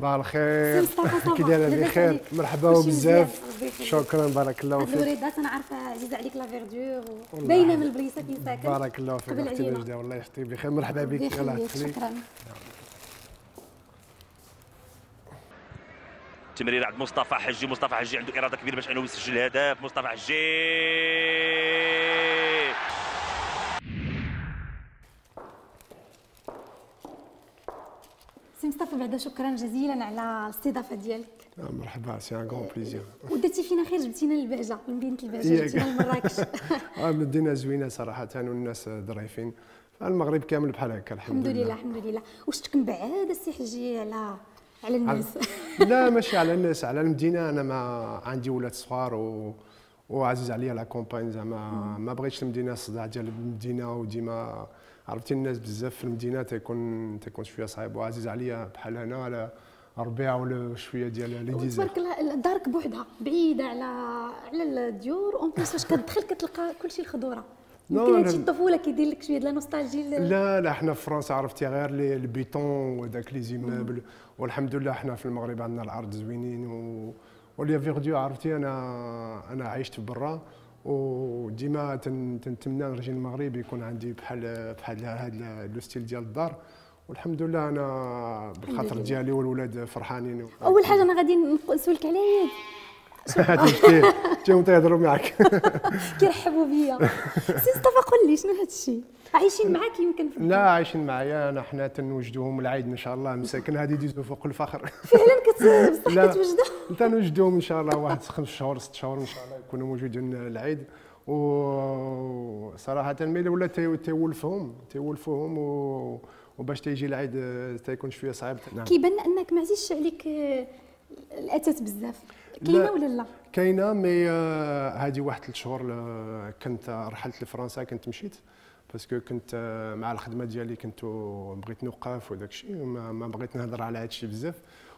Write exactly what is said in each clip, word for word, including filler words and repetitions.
صباح الخير. كي دايره؟ بخير. مرحبا بزاف. شكرا بارك الله فيك. الوريدات انا عارفه عزيزه عليك لا فيردور باينه من البليصه فين ساكن. بارك الله فيك اختي نجده، والله يحفظك بخير. مرحبا بك. الله يخليك. شكرا. تمرير عند مصطفى حجي. مصطفى حجي عنده اراده كبيره باش انه يسجل هدف. مصطفى حجي سي مصطفى، بعدا شكرا جزيلا على الاستضافه ديالك. مرحبا، سي ان كون بليزير. ودرتي فينا خير، جبتينا للبهجه، لمدينه البهجه، جبتينا لمراكش. اه مدينه زوينه صراحه والناس ظريفين. المغرب كامل بحال هكا الحمد لله. الحمد لله الحمد لله. واش تكنبعاد السي حجي على على الناس؟ لا ماشي على الناس، على المدينه. انا ما عندي ولاد صغار و وعزيز عليا لا كومباين، زعما ما بغيتش المدينه، الصداع ديال المدينه وديما عرفتي الناس بزاف في المدينه تيكون تيكون شويه صعيب، وعزيز عليا بحال هنا على الربيع ولا شويه ديال لي ديزير. تبارك الله دارك بوحدها بعيده على على الديور، اون بليس فاش كتدخل كتلقى كلشي الخضوره. يمكن هادشي الطفوله كيدير لك شويه ديال لا نوستالجي. لا لا حنا في فرنسا عرفتي غير لي البيتون وداك لي زيمابل، والحمد لله حنا في المغرب عندنا الارض زوينين و وليا فيرديو. عرفتي انا انا عشت برا وديما تنتمنى نرجع للمغرب يكون عندي بحال بحال هذا لو ستيل ديال الدار، والحمد لله انا بالخاطر ديالي والولاد فرحانين. اول حاجه انا غادي نسولك على يد. هادشي جاو تيهضروا معاك كيرحبوا بيا. سي مصطفى قول لي شنو هذا الشيء؟ عايشين معاك يمكن في لا عايشين معايا انا، حنا تنوجدوهم العيد ان شاء الله، مساكن هذه يدوزوا فوق الفخر. فعلا بصح كتوجدوا؟ تنوجدوهم ان شاء الله واحد خمس شهور ست شهور ان شاء الله يكونوا موجودين العيد. وصراحه ملي ولا تيولفهم تيولفوهم و وباش تيجي العيد تيكون شويه صعيب. نعم. كيبان انك ما عزيزش عليك الاثاث بزاف، كاينه ولا لا؟ كاينه مي هذه واحد ثلاث شهور كنت رحلت لفرنسا، كنت مشيت باسكو كنت مع الخدمه ديالي كنت بغيت نوقف وداك الشيء، ما بغيت نهضر على هذا الشيء بزاف.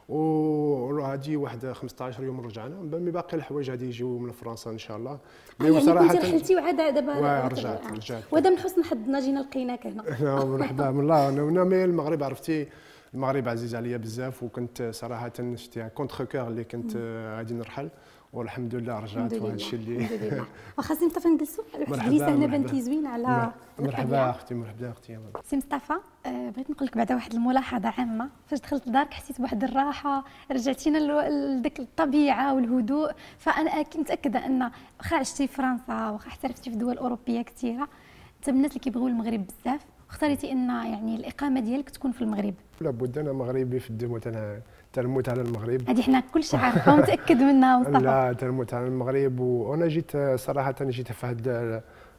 وهذه واحد خمسطاش يوم رجعنا، مي باقي الحوايج غادي يجيو من فرنسا ان شاء الله. مي يعني صراحه كنتي رحلتي وعاد دابا رجعت رجعت وهذا من حسن حظنا جينا لقيناك هنا. مرحبا من الله. انا مي المغرب عرفتي المغرب عزيز عليا بزاف، وكنت صراحه شتي كونتر كور اللي كنت غادي نرحل، والحمد لله رجعت. وهذا الشيء اللي الحمد لله. واخا سي مصطفى نجلسوا واحد الجلسه هنا بنتي زوينه على مرحبا اختي. مرحبا اختي. سي مصطفى بغيت نقول لك بعدا واحد الملاحظه عامه، فاش دخلت لدارك حسيت بواحد الراحه، رجعتينا لذاك الطبيعه والهدوء. فانا اكيد متاكده ان واخا عشتي في فرنسا واخا احترفتي في دول اوروبيه كثيره، انت من الناس اللي كيبغيو المغرب بزاف، واختاريتي ان يعني الاقامه ديالك تكون في المغرب. لابد انا مغربي في الدم تنموت على المغرب. هذه حنا كلشي عارفه ومتاكد منها مصطفى. لا تنموت على المغرب. وانا جيت صراحه جيت في هذا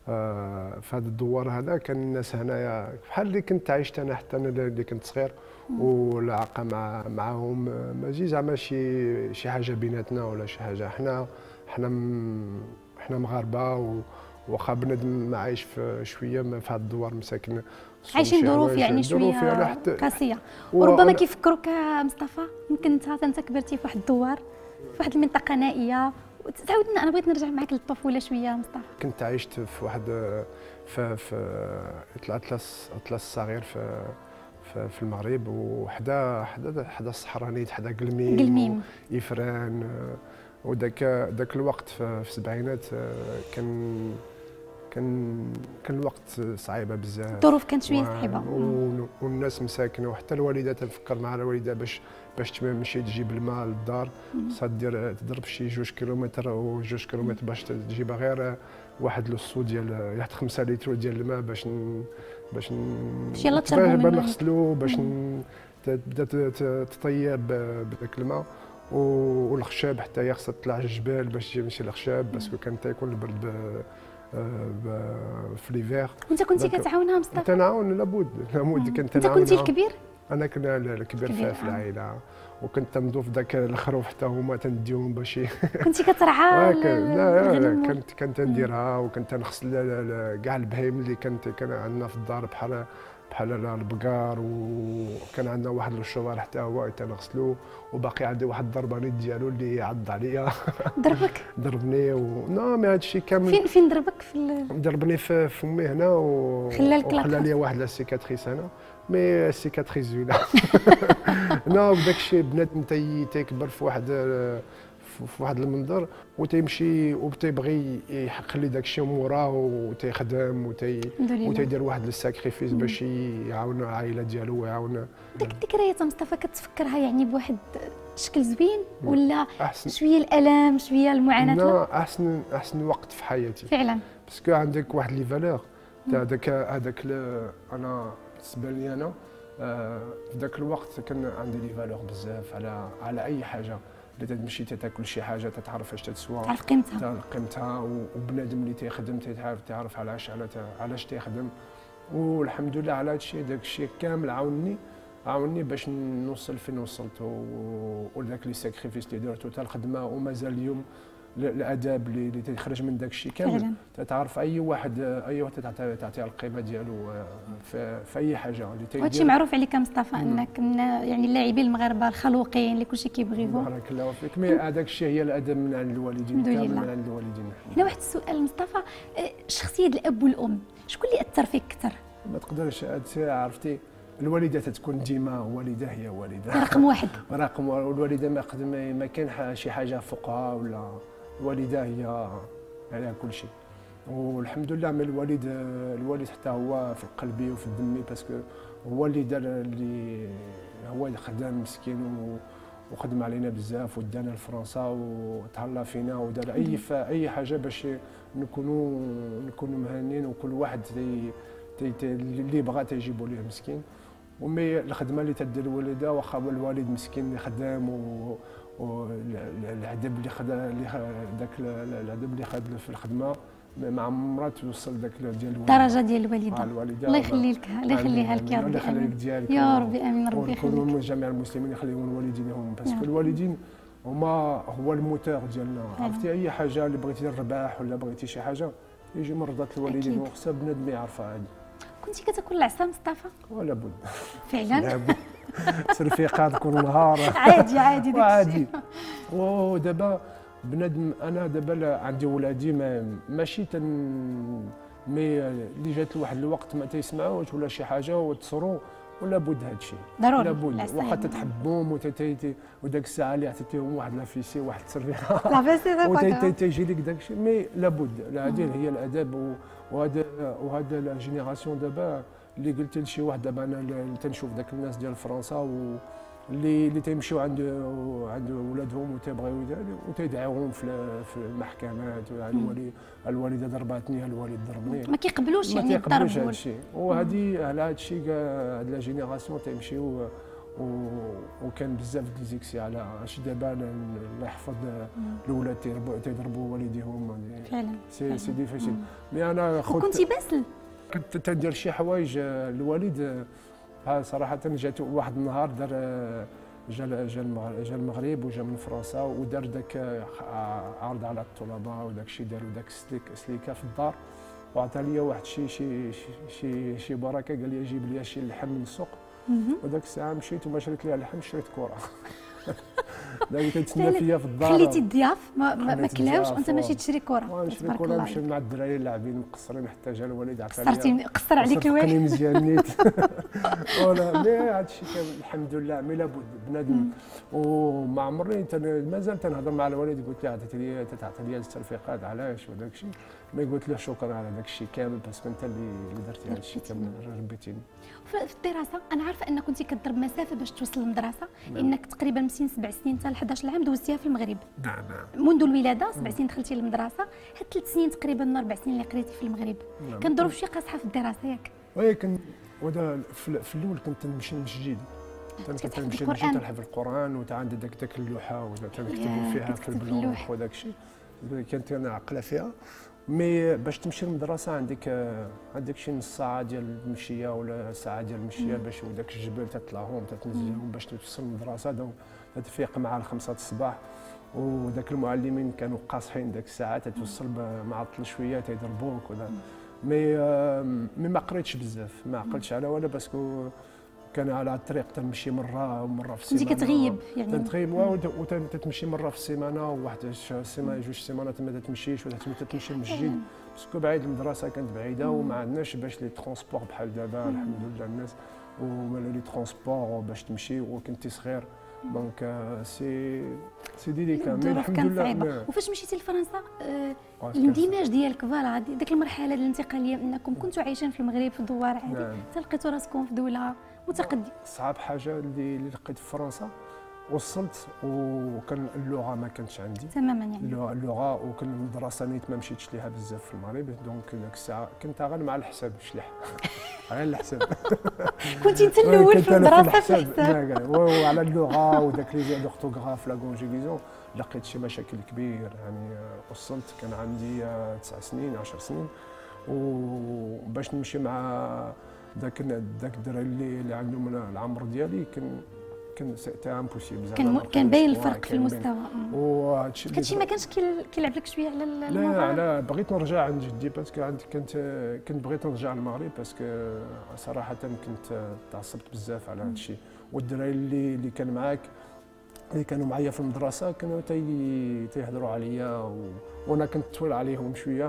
في هذا الدوار هذا، كان الناس هنايا بحال اللي كنت عايشت انا حتى انا اللي كنت صغير، والعلاقه مع معاهم ماشي زعما شي شي حاجه بيناتنا ولا شي حاجه. حنا حنا حنا مغاربه، واخا بنادم عايش في شويه في هذا الدوار مساكن عايشين ظروف يعني شويه قاسيه، وربما كيفكروك كمصطفى يمكن انت انت كبرتي في واحد الدوار في واحد المنطقه نائيه. تعاودنا انا بغيت نرجع معك للطفوله شويه مصطفى. كنت عشت في واحد في في اطلس اطلس صغير في في, في المغرب، وحدا حدا حدا الصحرانيت، حدا قلميم قلميم يفران. وداك ذاك الوقت في السبعينات كان كان كان الوقت صعيبه بزاف، الظروف كانت شويه صعيبه، والناس مساكنه، وحتى الوالده تنفكر مع الوالده باش باش تمشي تجيب الماء للدار، خاصها دير تضرب شي جوج كيلومتر او جوج كيلومتر باش تجيبها غير واحد لوصو ديال واحد خمسة لتر ديال الماء باش باش باش يلا تشربوا منه، نغسلو باش تبدا تطيب بداك الماء. والخشاب حتى هي خاصها تطلع الجبال باش تجيب شي الخشاب، باسكو كان تيكون البرد في ليفير. وانت كنتي كتعاونها مصطفى؟ تنعاون لابد لابد كنت انت كنتي الكبير؟ انا كنا الكبير في, في العائله، وكنت تنضوف ذاك الخروف حتى هما تنديهم باش كنتي كترعى؟ لا لا كنت كنت نديرها، وكنت نغسل كاع البهايم اللي كانت كان عندنا في الدار بحال بحال البقار، وكان عندنا واحد الشوار حتى هو تنغسلو، وباقي عندي واحد الضربانيت ديالو اللي عض عليا. ضربك؟ ضربني و نو مي هادشي كامل. فين فين ضربك؟ في ال... ضربني في فمي هنا و خلى لك وخلى لي واحد لا سيكاتريس هنا. مي سيكاتريز زوينه. نو بداك الشيء بنادم تي تيكبر في واحد في واحد المنظر وتيمشي وتيبغي يخلي داك الشيء موراه وتيخدم وتي وتيدير واحد الساكريفيس باش يعاون العائله ديالو ويعاون. ديك الذكريات مصطفى كتفكرها يعني بواحد الشكل زوين ولا أحسن شويه الالم شويه المعاناه؟ لا احسن احسن وقت في حياتي فعلا، باسكو عندك واحد لي فالور تاع داك هذاك انا بالنسبه لي انا في ذاك الوقت كان عندي لي فالور بزاف على على اي حاجه اللي تمشي تاكل شي حاجه تتعرف اش تسوى، تعرف قيمتها، تعرف قيمتها، وبنادم اللي تيخدم تيعرف تعرف علاش على علاش تيخدم. والحمد لله على هذا الشيء، داك الشيء كامل عاونني عاونني باش نوصل فين وصلت، وداك لي ساكريفيس اللي درتو تاع الخدمه ومازال اليوم الاداب اللي تخرج من داك الشيء كامل تعرف اي واحد اي واحد تعطيه القيمه ديالو في, في اي حاجه اللي تيدير. هادشي معروف عليك مصطفى انك من يعني اللاعبين المغاربه الخلوقين اللي كلشي كيبغيوهم. بارك الله فيك. مي هذاك الشيء هي الادب من عند الوالدين، كامل من عند الوالدين. هنا واحد السؤال مصطفى، شخصيه الاب والام شكون اللي اثر فيك اكثر؟ ما تقدرش عرفتي الوالده تتكون ديما والده هي والده رقم واحد رقم واحد. والوالده ما ما كاين شي حاجه فوقها، ولا الوالده هي عليها كل شيء. والحمد لله من الوالد الوالد حتى هو في قلبي وفي دمي، باسكو هو اللي دار اللي هو اللي خدام مسكين وخدم علينا بزاف ودانا لفرنسا وتهلا فينا ودار اي اي حاجه باش نكونوا نكونوا مهنيين، وكل واحد تي تي تي اللي بغى تيجيبوا ليه مسكين. ومي الخدمه اللي تدير الوالده واخا الوالد مسكين اللي خدام و والعذاب اللي خد اللي داك العذاب اللي خد في الخدمه ما عمرها توصل داك ديال الدرجه ديال الوالده. الله يخلي لك الله يخليها لك يا ربي، الله يخليك ديالك يا ربي، امين. ربي يخليك. ونكونوا جميع المسلمين يخليهم الوالدين، باسكو الوالدين هما هو الموتور ديالنا. عرفتي اي حاجه اللي بغيتي الرباح ولا بغيتي شي حاجه يجي من رضا الوالدين، وخصها بنادم يعرفها. هذه كنتي كتاكل العصا مصطفى؟ ولا بد فعلا ترفيقات كل نهار عادي عادي داك عادي. ودابا بنادم انا دابا عندي ولادي ما ماشي تن مي اللي جات لواحد الوقت ما تيسمعوش ولا شي حاجه وتصروا، ولا بد هذا الشيء ضروري لابد. واخا تتحبهم وتتيتي وداك الساعه اللي عطيتيهم واحد لافيسي واحد التربيه لافيسي وتيجي لك داك الشيء، مي لابد. هذه هي الاداب. وهذا وهذا لا جينيراسيون دابا اللي قلت لشي واحد دابا انا اللي تنشوف داك الناس ديال فرنسا واللي اللي تيمشيو عند عند ولادهم وتيبغيو وتيدعيوهم في في المحكمات، الوالد الوالده ضرباتني، الوالد ضربني، ما كيقبلوش يعني الضرب. ما كيقبلوش هذا الشيء. وهذه على هذا الشيء هاد لا جينيراسيون تيمشيو وكان بزاف د ليزيكسي على اش دابا الله يحفظ الاولاد تيضربوا والديهم. فعلا سي سي ديفيسيل. مي انا خدت كنتي باسل كنت تندير شي حوايج. الوالد صراحه جات واحد النهار دار جا جا المغرب وجا من فرنسا ودار داك عرض على الطلبه وداك الشيء، داروا داك السليك سليكه في الدار وعطى لي واحد شي شي شي شي بركه، قال لي جيب لي شي لحم من السوق. وداك الساعه مشيت وما شريت ليها اللحم، شريت كره. داك تيتسنى فيا في الدار. خليتي الضياف ما ما كلاوش وانت ماشي تشري كره؟ نشري كره نمشي مع الدراري لاعبين مقصرين حتى جا الوالد عطى لي قصرتي قصر عليك الوالد مزيان نيت. ولا مي هذا الشيء الحمد لله. مي لابد بنادم. وما عمرني مازال تنهضر مع الوالد، قلت له عطيتي لي تعطي لي الترفيقات علاش وداك الشيء، ما قلت له شكرا على داك الشيء كامل، باسكو انت اللي درتي هذا الشيء كامل ربيتيني. في الدراسه انا عارفه ان كنتي كضرب مسافه باش توصل للمدرسه، لانك تقريبا من سن سبع سنين حتى ل إحدى عشر عام دوزتيها في المغرب. نعم نعم. منذ الولاده سبع سنين دخلتي للمدرسه، حتى ثلاث سنين تقريبا اربع سنين اللي قريتي في المغرب. نعم. كان ظروف شي قاصحه في الدراسه ياك؟ ولكن ودا في الاول كنت نمشي للمسجد، كنت نمشي نمشي تنحفظ القران وتعندي داك داك اللوحه وتنكتبوا فيها في البلوح وداك الشيء، كانت انا عاقله فيها. مي باش تمشي للمدرسه عندك عندك شي نص ساعه ديال المشيه ولا ساعه ديال المشيه باش وداك الجبل تطلعهم تتنزلهم باش توصل للمدرسه. دونك تتفيق مع الخمسة الصباح، وداك المعلمين كانوا قاصحين داك الساعه تتوصل معطل شويه تيضربوك ولا. مي مي ما قريتش بزاف، ما عقلتش على ولا، باسكو كان على الطريق تنمشي مره ومره في السيمانه. كنتي كتغيب يعني؟ تنتغيب وتتمشي مره في السيمانه، وواحد السيمانه جوج سيمانات ما تتمشيش ولا تمشي للمسجد، باسكو بعيد المدرسه كانت بعيده وما عندناش باش لي ترونسبور بحال دابا. الحمد لله الناس ولا لي ترونسبور باش تمشي وكنتي صغير. دونك سي سي ديليكا مي الحمد لله. صعيبه. وفاش مشيتي لفرنسا آه الاندماج ديالك فوالا ديك المرحله الانتقاليه انكم كنتوا عايشين في المغرب في الدوار عادي نعم. تلقيتوا راسكم في دوله متقدمه. صعب حاجه اللي اللي لقيت في فرنسا وصلت وكان اللغه ما كانتش عندي تماما يعني اللغه وكان المدرسه نيت ما مشيتش ليها بزاف في المغرب. دونك ديك الساعه كنت غير مع الحساب شليح غير الحساب. كنتي انت الاول في المدرسه في الحساب وعلى اللغه وداك لي لورتوغراف لا كونجيغيزون لقيت شي مشاكل كبير. يعني وصلت كان عندي تسع سنين عشر سنين وباش نمشي مع داك داك الدراري اللي, اللي عندهم العمر ديالي كان كان سيتي امبوسيبل. كان كان باين الفرق في المستوى. وهادشي كلشي ما كانش كيلعب لك شويه على الموضوع. لا لا بغيت نرجع عند جدي باسكو عندي كنت كنت بغيت نرجع للمغرب باسكو صراحه كنت تعصبت بزاف على هادشي. والدراري اللي اللي كان معاك اللي كانوا معايا في المدرسه كانوا تي تيهضروا عليا و... وانا كنت طويل عليهم شويه.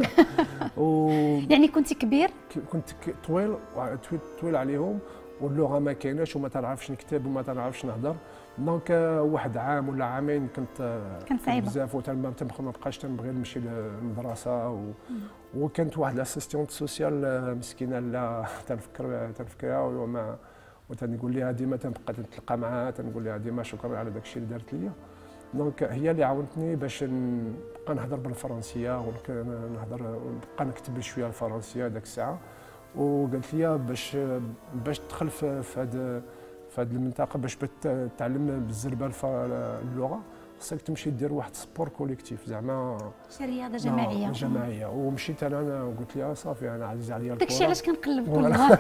و... يعني كنت كبير؟ كنت طويل طويل عليهم واللغه ما كايناش وما تعرفش نكتب وما تعرفش نهضر. دونك واحد عام ولا عامين كنت كانت صعيبه بزاف وما بقاش تنبغي نمشي للمدرسه و... وكانت واحد الاسيستيونت سوسيال مسكينه لا تنفكر تنفكرها وما وتنقول لها ديما تنبقى نتلقى معها تنقول لها ديما شكرا على داك الشيء اللي دارت ليا. دونك هي اللي عاونتني باش نبقى نهضر بالفرنسيه ونهضر نبقى نكتب شويه الفرنسيه داك الساعه. وقالت لي باش باش تدخل في هذا في هذه المنطقه باش تعلم بالزربه اللغه خصك تمشي دير واحد سبور كوليكتيف زعما شي رياضه جماعيه جماعيه. ومشيت انا انا وقلت لها صافي انا عزيز عليا الكره. داكشي علاش كنقلب كل نهار.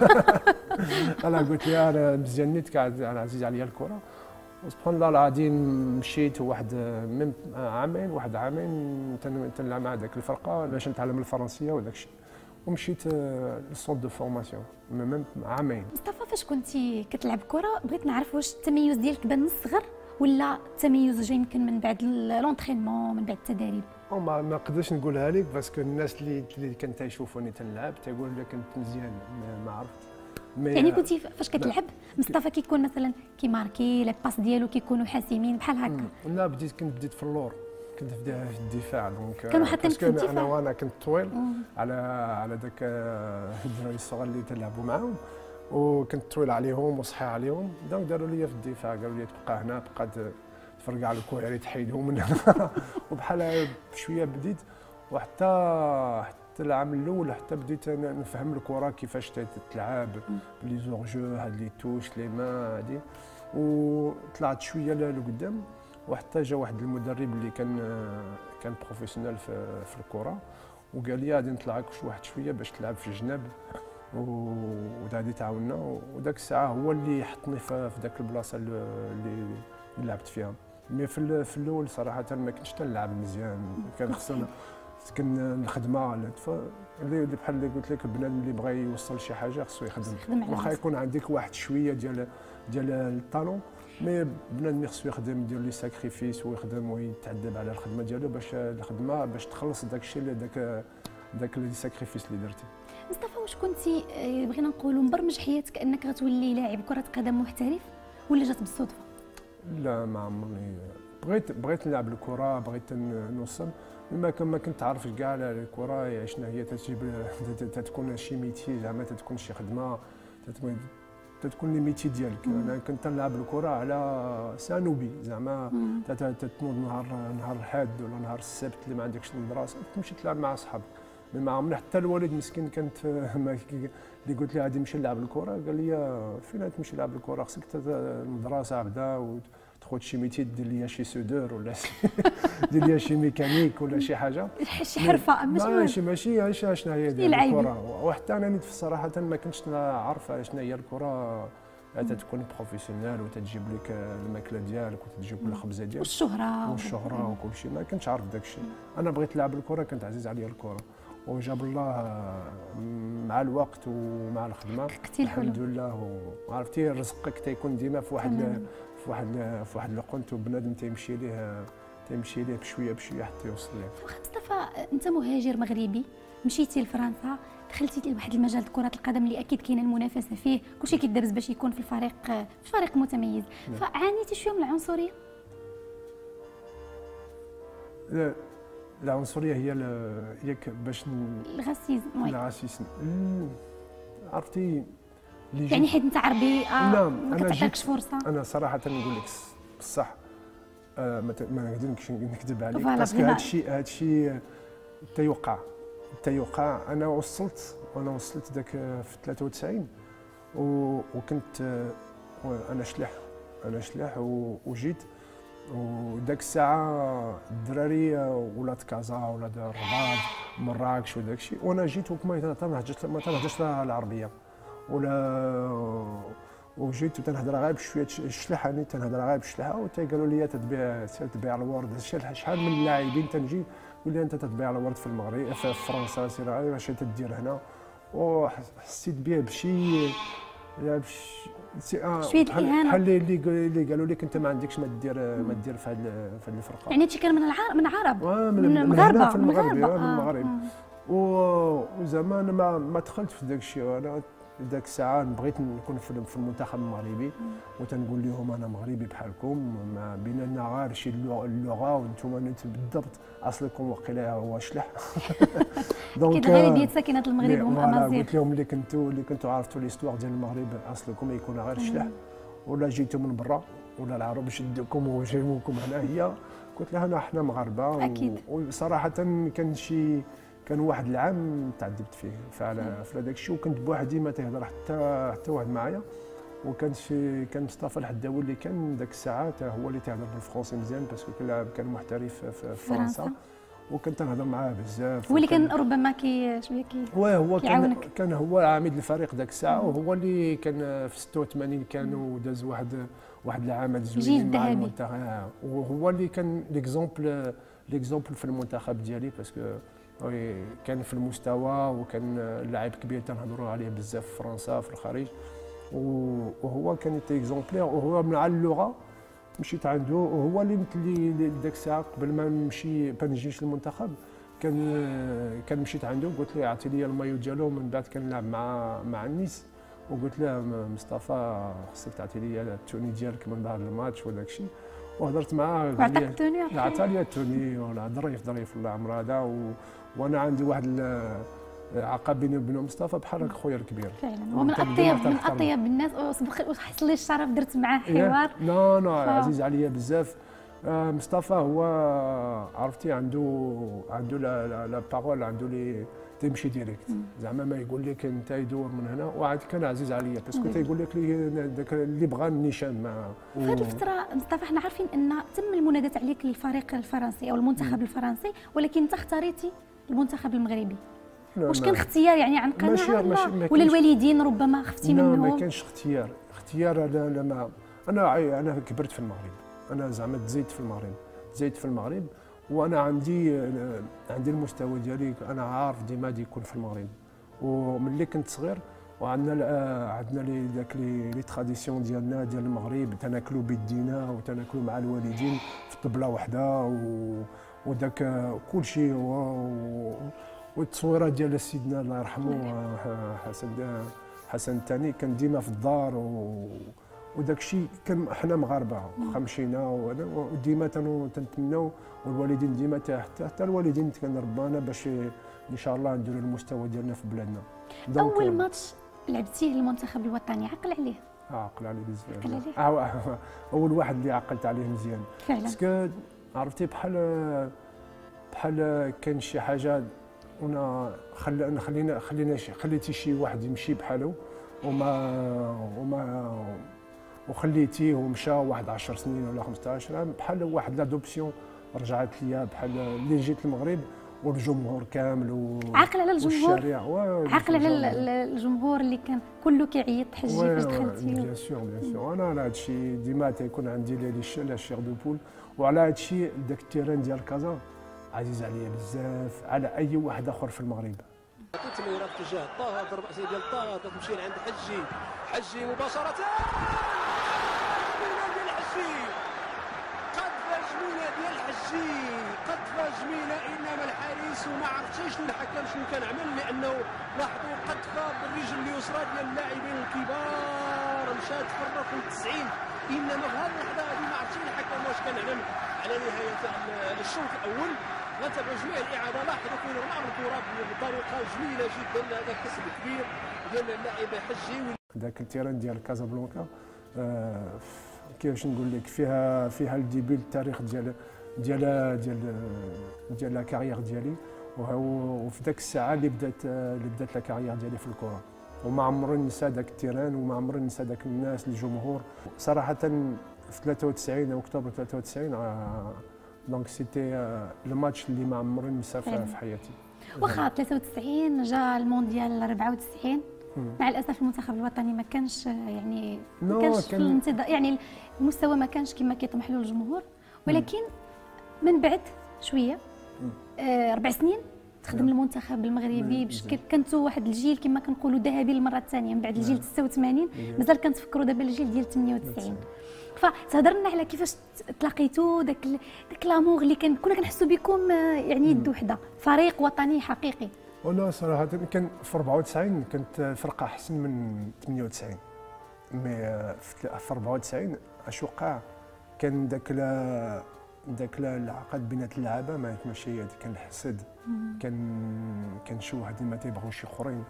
انا قلت لها انا مزيان نيت انا عزيز عليا الكره. وسبحان الله العظيم مشيت واحد من عامين واحد عامين تنلعب مع ذاك الفرقه باش نتعلم الفرنسيه وداك الشيء. ومشيت للسونت دو فورماسيون ميم عامين. مصطفى فاش كنتي كتلعب كره بغيت نعرف واش التميز ديالك بان من الصغر ولا التميز جاي يمكن من بعد لونطرينمون من بعد التدريب؟ ما ما نقدرش نقولها لك باسكو الناس اللي اللي كانت تيشوفوني تنلعب تيقول لك كنت مزيان ما عرفت. يعني كنتي فاش كتلعب مصطفى كيكون مثلا كيماركي لي باس ديالو كيكونوا حاسمين بحال هكا؟ لا بديت كنت بديت في اللور كنت في الدفاع. دونك كانوا حاطين في الدفاع انا وانا كنت طويل على على داك الدراري الصغار اللي تلعبوا معاهم وكنت طويل عليهم وصحي عليهم. دونك داروا لي في الدفاع قالوا لي تبقى هنا تبقى تفرقع الكوعري تحيدهم من هنا. وبحال بشويه بديت وحتى حتى العام الاول حتى بديت نفهم الكره كيفاش تتلعب لي زورجو هاد لي توش لي ما هادي. وطلعت شويه لقدام وحتى جا واحد المدرب اللي كان كان بروفيسيونيل في, في الكره وقال لي غادي نطلعك واحد شويه باش تلعب في الجناب وغادي تعاوننا. وداك الساعه هو اللي حطني في ذاك البلاصه اللي لعبت فيها. مي في, في الاول صراحه ما كنتش تنلعب مزيان كان خصنا كان الخدمه اللي بحال اللي قلت لك البنادم اللي بغى يوصل شي حاجه خصو يخدم واخا يكون عندك واحد شويه ديال ديال الطالون. مي بنادم خصو يخدم يدير لي ساكريفيس ويخدم ويتعذب على الخدمه ديالو باش الخدمه باش تخلص داك الشيء اللي داك داك لي ساكريفيس اللي درتي. مصطفى واش كنتي بغينا نقولوا مبرمج حياتك انك غتولي لاعب كره قدم محترف ولا جات بالصدفه؟ لا ما عمرني بغيت بغيت نلعب الكره بغيت نوصل ما كان ما كنت عارف كاع الكره شنو هي تجيب تتكون شي ميتي زعما تتكون شي خدمه تتكون لي ميتي ديالك. انا كنت نلعب الكره على سانوبي زعما تتنوض نهار نهار الحد ولا نهار السبت اللي ما عندكش المدرسه تمشي تلعب مع صحابك. ما عمرنا حتى الوالد مسكين كانت اللي قلت له غادي نمشي نلعب الكره قال لي فين تمشي تلعب الكره خصك المدرسه عبدا تاخذ شي ميتي دير ليا شي سودور ولا دير ليا شي ميكانيك ولا شي حاجه شي حرفه ماشي ماشي شنو هي ديال الكره. وحتى انا صراحه ما كنتش عارف شنو هي الكره تتكون بروفيسيونيل وتجيب لك الماكله ديالك وتجيب لك الخبزه ديالك والشهره والشهره وكل شيء. ما كنتش عارف داك الشيء. انا بغيت نلعب الكره كانت عزيز عليا الكره وجاب الله مع الوقت ومع الخدمه الحمد لله. وعرفتي رزقك تيكون ديما في واحد في واحد في واحد القنت وبنادم تيمشي ليه تيمشي ليه بشويه بشويه حتى يوصل ليه. مصطفى انت مهاجر مغربي مشيتي لفرنسا دخلتي لواحد المجال كره القدم اللي اكيد كاينه المنافسه فيه، كلشي كيدابز باش يكون في الفريق في فريق متميز، فعانيتي شويه من العنصريه؟ لا العنصريه هي هي باش الغاسيزم. الغاسيزم عرفتي يعني حيت انت عربي آه نعم ما كتعطيكش فرصه. انا صراحه نقول لك بصح آه ما نقدرش نكذب عليك، فوالا باسكو هذا الشيء هذا الشيء تيوقع تيوقع. انا وصلت وانا وصلت ذاك في ثلاثة وتسعين وكنت آه انا شلح انا شلح وجيت، وداك الساعه الدراري ولات كازا ولاد الرباط مراكش وداك الشيء، وانا جيت وما تنهضرش ما تنهضرش العربيه ولا وجيت تنهضر غير بشويه الشلح، راني تنهضر غير بالشلحه، وتيقالوا لي تتبيع تبيع الورد. شحال من اللاعبين تنجي يقول لي انت تتبيع الورد في المغرب في فرنسا، سير واش تدير هنا، وحسيت به بشي شويه الاهانه بحال اللي اللي قالوا لك انت ما عندكش ما دير ما دير في هذه في هذه الفرقه. يعني هادشي كان من العرب من عرب من المغاربه في المغرب من آه. المغرب وزعما انا ما ما دخلت في داك الشيء. انا ذاك الساعه بغيت نكون في المنتخب المغربي وتنقول لهم انا مغربي بحالكم، ما بيننا غير شي اللغه وانتم بالضبط اصلكم وقيلا هو شلح. دونك الغالبيه ساكنه المغرب هم امازيغ. قلت لهم اللي كنتوا اللي كنتوا عرفتوا ليستوار ديال المغرب اصلكم يكون غير شلح، ولا جيتوا من برا ولا العرب شدوكم وجابوكم هنايا. قلت لها انا حنا مغاربه اكيد. وصراحه كان شي كان واحد العام تعذبت فيه فعلا في هذاك الشيء، وكنت بوحدي ما تيهضر حتى حتى واحد معايا، وكان شي كان مصطفى الحداوي اللي كان ذاك الساعات هو اللي تيهضر بالفرنسي مزيان باسكو كان كان محترف في فرنسا، وكنت نهضر معاه بزاف. هو اللي كان ربما كي شويه كي واه هو كان كيعاونك. كان هو عميد الفريق ذاك الساعه، وهو اللي كان في ستة وثمانين كانوا داز واحد واحد العام زوينين مع المنتخب، وهو اللي كان ليكزومبل ليكزومبل في المنتخب ديالي باسكو وي كان في المستوى، وكان لاعب كبير تنهضروا عليه بزاف في فرنسا في الخارج، وهو كان اكزومبلير. وهو من على اللغه مشيت عنده، وهو اللي اللي ذاك الساعه قبل ما نمشي ما نجيش للمنتخب كان كان مشيت عنده قلت له اعطي لي المايو ديالو، من بعد كنلعب مع مع النيس، وقلت له مصطفى خصك تعطي لي التوني ديالك من بعد الماتش وداك الشيء، وهضرت معاه وعطاك التوني. عطا لي التوني ولا ظريف ظريف الله عمر هذا، وانا عندي واحد علاقه بيني وبين مصطفى بحال خويا الكبير فعلا، ومن اطيب من اطيب الناس، وحصل لي الشرف درت معاه حوار. لا لا عزيز عليا بزاف. آه مصطفى هو عرفتي عنده عنده لا لا بارول، عنده لي تيمشي ديريكت، زعما ما يقول لك انت يدور من هنا، وعاد كان عزيز عليا باسكو تيقول لك داك اللي بغى النيشان مع. في هذه الفتره مصطفى حنا عارفين ان تم المنادات عليك للفريق الفرنسي او المنتخب الفرنسي، ولكن انت اختاريتي المنتخب المغربي. واش كان اختيار يعني عن قناعه ولا, ولا الوالدين ربما خفتي منهم؟ لا ما كانش اختيار، اختيار انا لما انا انا كبرت في المغرب، انا زعما تزيدت في المغرب تزيدت في المغرب وانا عندي عندي المستوى ديالي، انا عارف ديما غادي يكون في المغرب، وملي كنت صغير وعندنا عندنا لي داك لي تراديسيون ديالنا ديال المغرب، تناكلوا بيدينا وتناكلوا مع الوالدين في طبله وحده، وداك كل شيء، والتصويره ديال سيدنا الله يرحمه حسن حسن الثاني كان ديما في الدار، وداك الشيء كان حنا مغاربه واخا مشينا وديما تنتمناو، والوالدين ديما حتى حتى الوالدين كنربانا باش ان شاء الله نديروا المستوى ديالنا في بلادنا. اول ماتش لعبتيه للمنتخب الوطني عقل عليه؟ عقل عليه بزاف. عقل عليه؟ آه اول واحد اللي عقلت عليه مزيان فعلا، باسكو عرفتي بحال بحال كان شي حاجه وانا خلينا خلينا خلينا خليتي شي واحد يمشي بحاله وما وما وخليتيه ومشى واحد عشر سنين ولا خمسطاش عام، بحال واحد لادوبسيون رجعت ليا، بحال اللي جيت المغرب والجمهور كامل و عاقل على الجمهور، عاقل على الجمهور. الجمهور اللي كان كله كيعيط تحجي باش دخلتي. بيان سور بيان سور، انا على هذا الشيء ديما تيكون عندي لي لا شير دو بول، وعلى هذا الشيء داك التيران ديال كازا عزيز عليا بزاف على اي واحد اخر في المغرب. تمريره في اتجاه طه، ضربه راسيه ديال طه تمشي لعند حجي، حجي مباشره جميله ديال حجي، قذفه جميله ديال حجي حجي قذفه جميله انما الحارس وما عرفتش شنو الحكم شنو كان عمل، لانه لاحظوا قذفه بالرجل اليسرى ديال اللاعبين الكبار مشى تفرق تسعين، انما في هذه اللحظه هذه ما عرفتش الحكم واش كان عمل على نهايه الشوط الاول. غنتابعوا جميع الاعاده. لاحظوا كاين رمى الكره بطريقه جميله جدا، هذا كسب كبير ديال اللاعب حجي. ذاك التيران ديال كازابلانكا آه كيفاش نقول لك فيها فيها الديبي التاريخ ديال ديال ديال ديال لا كارير ديالي، وفي ذاك الساعه اللي بدات اللي بدات لا كارير ديالي في الكره، وما عمري ننسى ذاك التيران وما عمري ننسى ذاك الناس الجمهور. صراحه في ثلاثة وتسعين او اكتوبر ثلاثة وتسعين آه دونك سيتي آه الماتش اللي ما عمري ننسى في حياتي. واخا ثلاثة وتسعين جا المونديال أربعة وتسعين، مع الاسف المنتخب الوطني ما كانش يعني ما كانش في الانتظار، يعني المستوى ما كانش كما كيطمح له الجمهور، ولكن من بعد شويه آه اربع سنين تخدم المنتخب المغربي بشكل، كنتو واحد الجيل كما كنقولوا ذهبي للمره الثانيه من بعد الجيل ستة وثمانين، مازال كنتفكروا دابا الجيل ديال ثمانية وتسعين. فتهضر لنا على كيفاش تلاقيتوا داك داك لامور اللي كان كنا كنحسوا بكم يعني يد وحده، فريق وطني حقيقي. وانا صراحه كان في أربعة وتسعين كانت فرقه احسن من ثمانية وتسعين، مي في أربعة وتسعين اش وقع كان داك داك العقد بين اللعابه ما ماشي كان الحسد، كان كان شي واحد ما تيبغوش اخرين،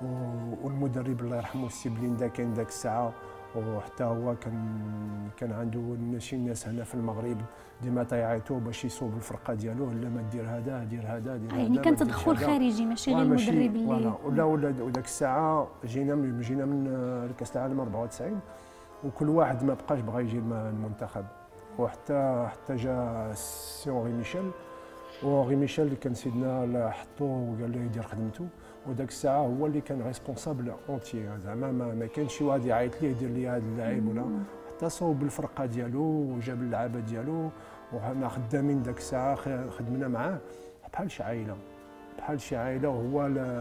والمدرب الله يرحمه السي بليندا كان داك الساعه، وحتى هو كان كان عنده شي ناس هنا في المغرب ديما تيعيطوا باش يصوب الفرقه ديالو، لا ما دير هذا دير هذا دير هذا، يعني كان تدخل خارجي ماشي غير المدرب اللي ولا ولا وداك الساعه جينا من جينا من كاس العالم أربعة وتسعين، وكل واحد ما بقاش بغى يجي المنتخب، وحتى حتى جا سي اونغي ميشيل، واونغي ميشيل اللي كان سيدنا حطوه وقال له يدير خدمته، وداك الساعه هو اللي كان ريسبونسابل اونتي، زعما ما, ما كانش شي واحد يعيط ليه يدير لي هذا اللاعب ولا، حتى صوب الفرقه ديالو وجاب اللعابه ديالو، وحنا خدامين داك الساعه خدمنا معاه بحال شي عائله بحال شي عائله، وهو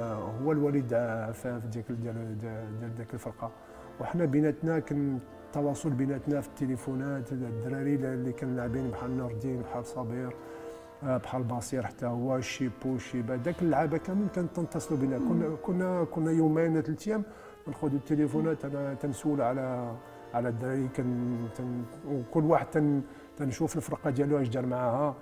هو الوالد في ديك ديال ديال ديك الفرقه، وحنا بيناتنا كان التواصل بيناتنا في التليفونات، الدراري اللي كانوا لاعبين بحال نور الدين بحال صابر بحال باصير حتى هو شيبو شيبا، داك اللعابه كامل كانت تنتصلوا بنا، كنا كنا كنا يومين ثلاث ايام ناخذوا التليفونات، انا تنسول على على الدراري، كان وكل واحد تن تنشوف الفرقه ديالو اش دار معاها،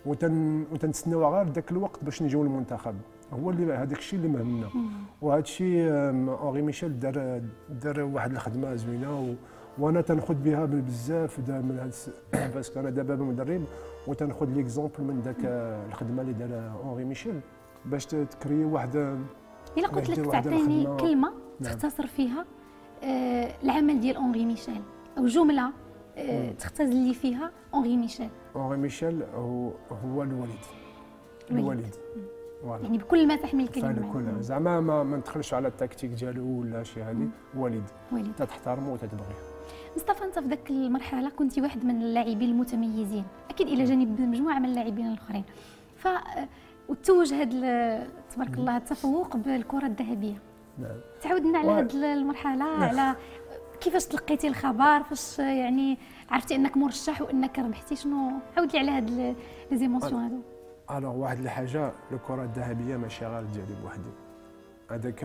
وتن وتنتسناو غير ذاك الوقت باش نجيو للمنتخب، هو اللي هذاك الشيء اللي مهمنا. وهذا الشيء اونغي ميشيل دار دار واحد الخدمه زوينه، وانا تنخذ بها بزاف من هاد باسكو انا دابا مدرب، وتنخذ ليكزومبل من ذاك الخدمه اللي دارها اونغي ميشيل باش تكري واحد. الا قلت لك تعطيني كلمه تختصر فيها آه العمل ديال اونغي ميشيل، او جمله آه تختزل لي فيها اونغي ميشيل. اونغي ميشيل هو هو الوالد الوالد يعني بكل ما تحمل الكلمه، كلها زعما ما, ما ندخلش على التكتيك ديالو ولا شي هذه، والد والد تتحترمه وتتبغيه. مصطفى، انت في ذاك المرحله كنت واحد من اللاعبين المتميزين اكيد الى جانب مجموعه من اللاعبين الاخرين، ف وتوج هذا تبارك الله التفوق بالكره الذهبيه. نعم. تعاود لنا على هذه المرحله، نعم. على كيفاش تلقيتي الخبر، فاش يعني عرفتي انك مرشح وانك ربحتي، شنو عاود لي على هاد لي زيموسيون هادو. الوغ واحد الحاجه، الكره الذهبيه ماشي غير ديالي بوحدي، هذاك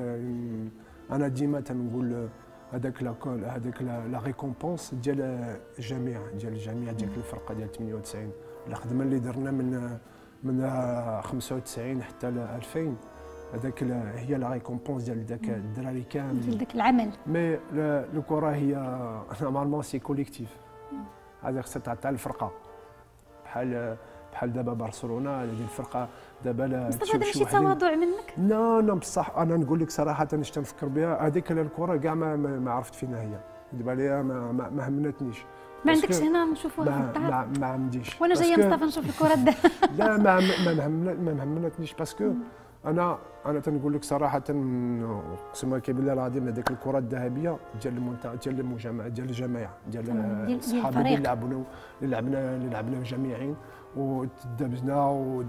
انا ديما تنقول هذاك هذاك لا ريكومبونس ديال الجميع ديال الجميع ديال الفرقه ديال ثمانية وتسعين، الخدمه اللي درنا من من خمسة وتسعين حتى ل ألفين، هذاك هي لا ريكومبونس ديال ذاك الدراري كامل ديال ذاك العمل. مي الكره هي نورمالمون سي كوليكتيف، هذا خصها تعطى الفرقه، بحال بحال دابا برشلونه هذه الفرقه دابا لا تشوف هذا ماشي تواضع منك؟ لا لا بصح انا نقول لك صراحه اش تنفكر بها، هذيك الكره كاع ما, ما عرفت فينا هي، دابا ليا ما, ما, ما همناتنيش. ما عندكش هنا نشوفوها في الدار؟ ما, ما عنديش، وانا جايه مصطفى نشوف الكره الذهبيه. لا ما ما ما همناتنيش، باسكو انا انا تنقول لك صراحه اقسم لك بالله العظيم هذيك الكره الذهبيه ديال المنتخب ديال المجامعه ديال الجماعه ديال صحابي اللي لعبنا اللي لعبنا اللي لعبنا جميعين، ودبزنا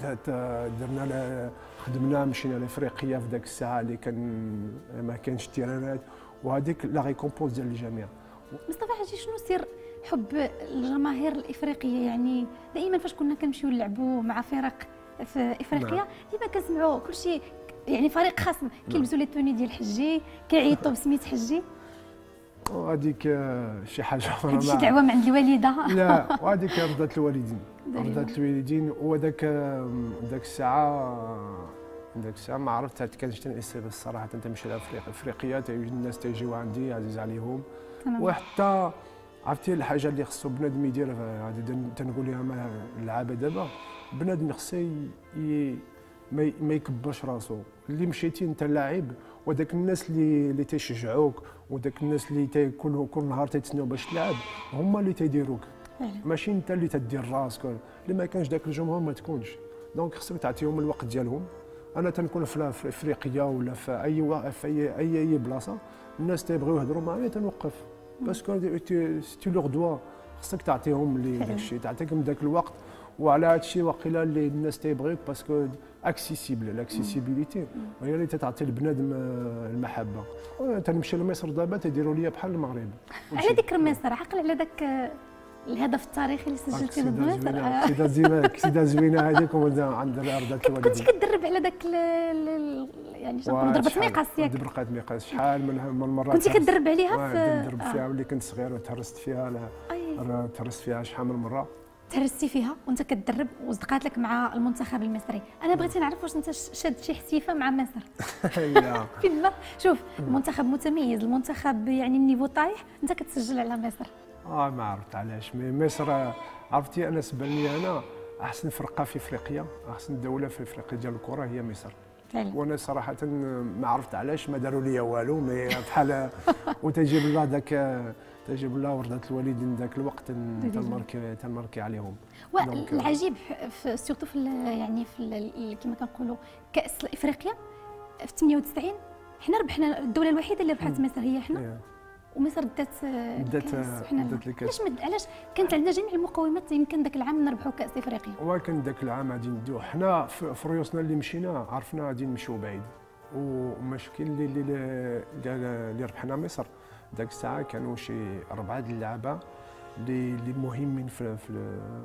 ودرنا خدمنا مشينا لافريقيا في ذاك الساعه اللي كان ما كانش تيرانات، وهذيك لا ريكومبوز ديال الجميع. مصطفى حاجي، شنو سر حب الجماهير الافريقيه، يعني دائما فاش كنا كنمشيو نلعبوا مع فرق في افريقيا نعم. ديما كنسمعوا كلشي يعني فريق خصم كيلبسوا لي توني ديال حجي، كيعيطوا بسميت حجي. وهذيك آه، شي حاجه هذه شي دعوه من عند الوالده. لا، وهذيك رضات الوالدين رضات الوالدين وذاك ذاك الساعه ذاك الساعه ما عرفت كانش تنسى الصراحه تمشي لافريقيا افريقيا تيجي الناس تيجيو عندي عزيز عليهم. وحتى عرفتي الحاجه اللي خصو بنادم يديرها هذه تنقول لها مع اللعابه دابا، بنادم خصو ما ما يكبرش راسو. اللي مشيتي انت لاعب وداك الناس اللي اللي تيشجعوك وداك الناس اللي تي كل كل نهار تيتسناو باش تلعب هما اللي تيديروك، ماشي انت اللي تدير راسك. اللي ما كانش داك الجمهور ما تكونش. دونك خصك تعطيهم الوقت ديالهم. انا تنكون في افريقيا ولا في اي في اي اي, أي بلاصه الناس تيبغيو يهضروا معايا تنوقف باسكو سي لوغ دوا. خصك تعطيهم اللي داك الشيء تعطيهم داك الوقت. وعلى هذا الشيء واقيلا اللي الناس تيبغيوك باسكو اكسيسيبل الاكسيسيبيليتي هي اللي تعطي البنادم المحبه. تنمشي لمصر دابا تيديروا لي بحال المغرب. على ذكر مصر عقل على ذاك الهدف التاريخي اللي سجلتي ضد مصر. سيده زينه سيده زوينه هذيك عند ارض الوالدين. كنت كتدرب على ذاك يعني شنو ضربه ميقاس ياك؟ ضربه ميقاس شحال من من المرات كنت كتدرب عليها في كنت كندرب فيها ولي كنت صغير وتهرست فيها. انا تهرست فيها شحال من مره. تهرستي فيها وانت كتدرب وصدقات لك مع المنتخب المصري. انا بغيتي نعرف واش انت شاد شي حسيفه مع مصر؟ لا فين ما شوف المنتخب متميز، المنتخب يعني النيفو طايح، انت كتسجل على مصر. اه ما عرفت علاش مي مصر عرفتي انا سبان لي انا احسن فرقه في افريقيا، احسن دوله في افريقيا ديال الكره هي مصر. فعلا. وانا صراحه ما عرفت علاش ما داروا لي والو مي بحال وتجيب الله ذاك تجيب الله ورده الوالدين ذاك الوقت تنماركي تنماركي عليهم. والعجيب في سورتو في يعني في كما كنقولوا كاس افريقيا في ثمانية وتسعين حنا ربحنا الدوله الوحيده اللي ربحت مصر هي حنا. ومصر دات دات دات الكاس. علاش علاش كانت عندنا جميع المقومات يمكن ذاك العام نربحوا كاس افريقيا؟ ولكن ذاك العام غادي نديو حنا في ريوسنا اللي مشينا عرفنا غادي نمشيو بعيد. والمشكل اللي اللي اللي ربحنا مصر ذاك الساعه كانوا شي اربعه د اللعابه اللي اللي مهمين في في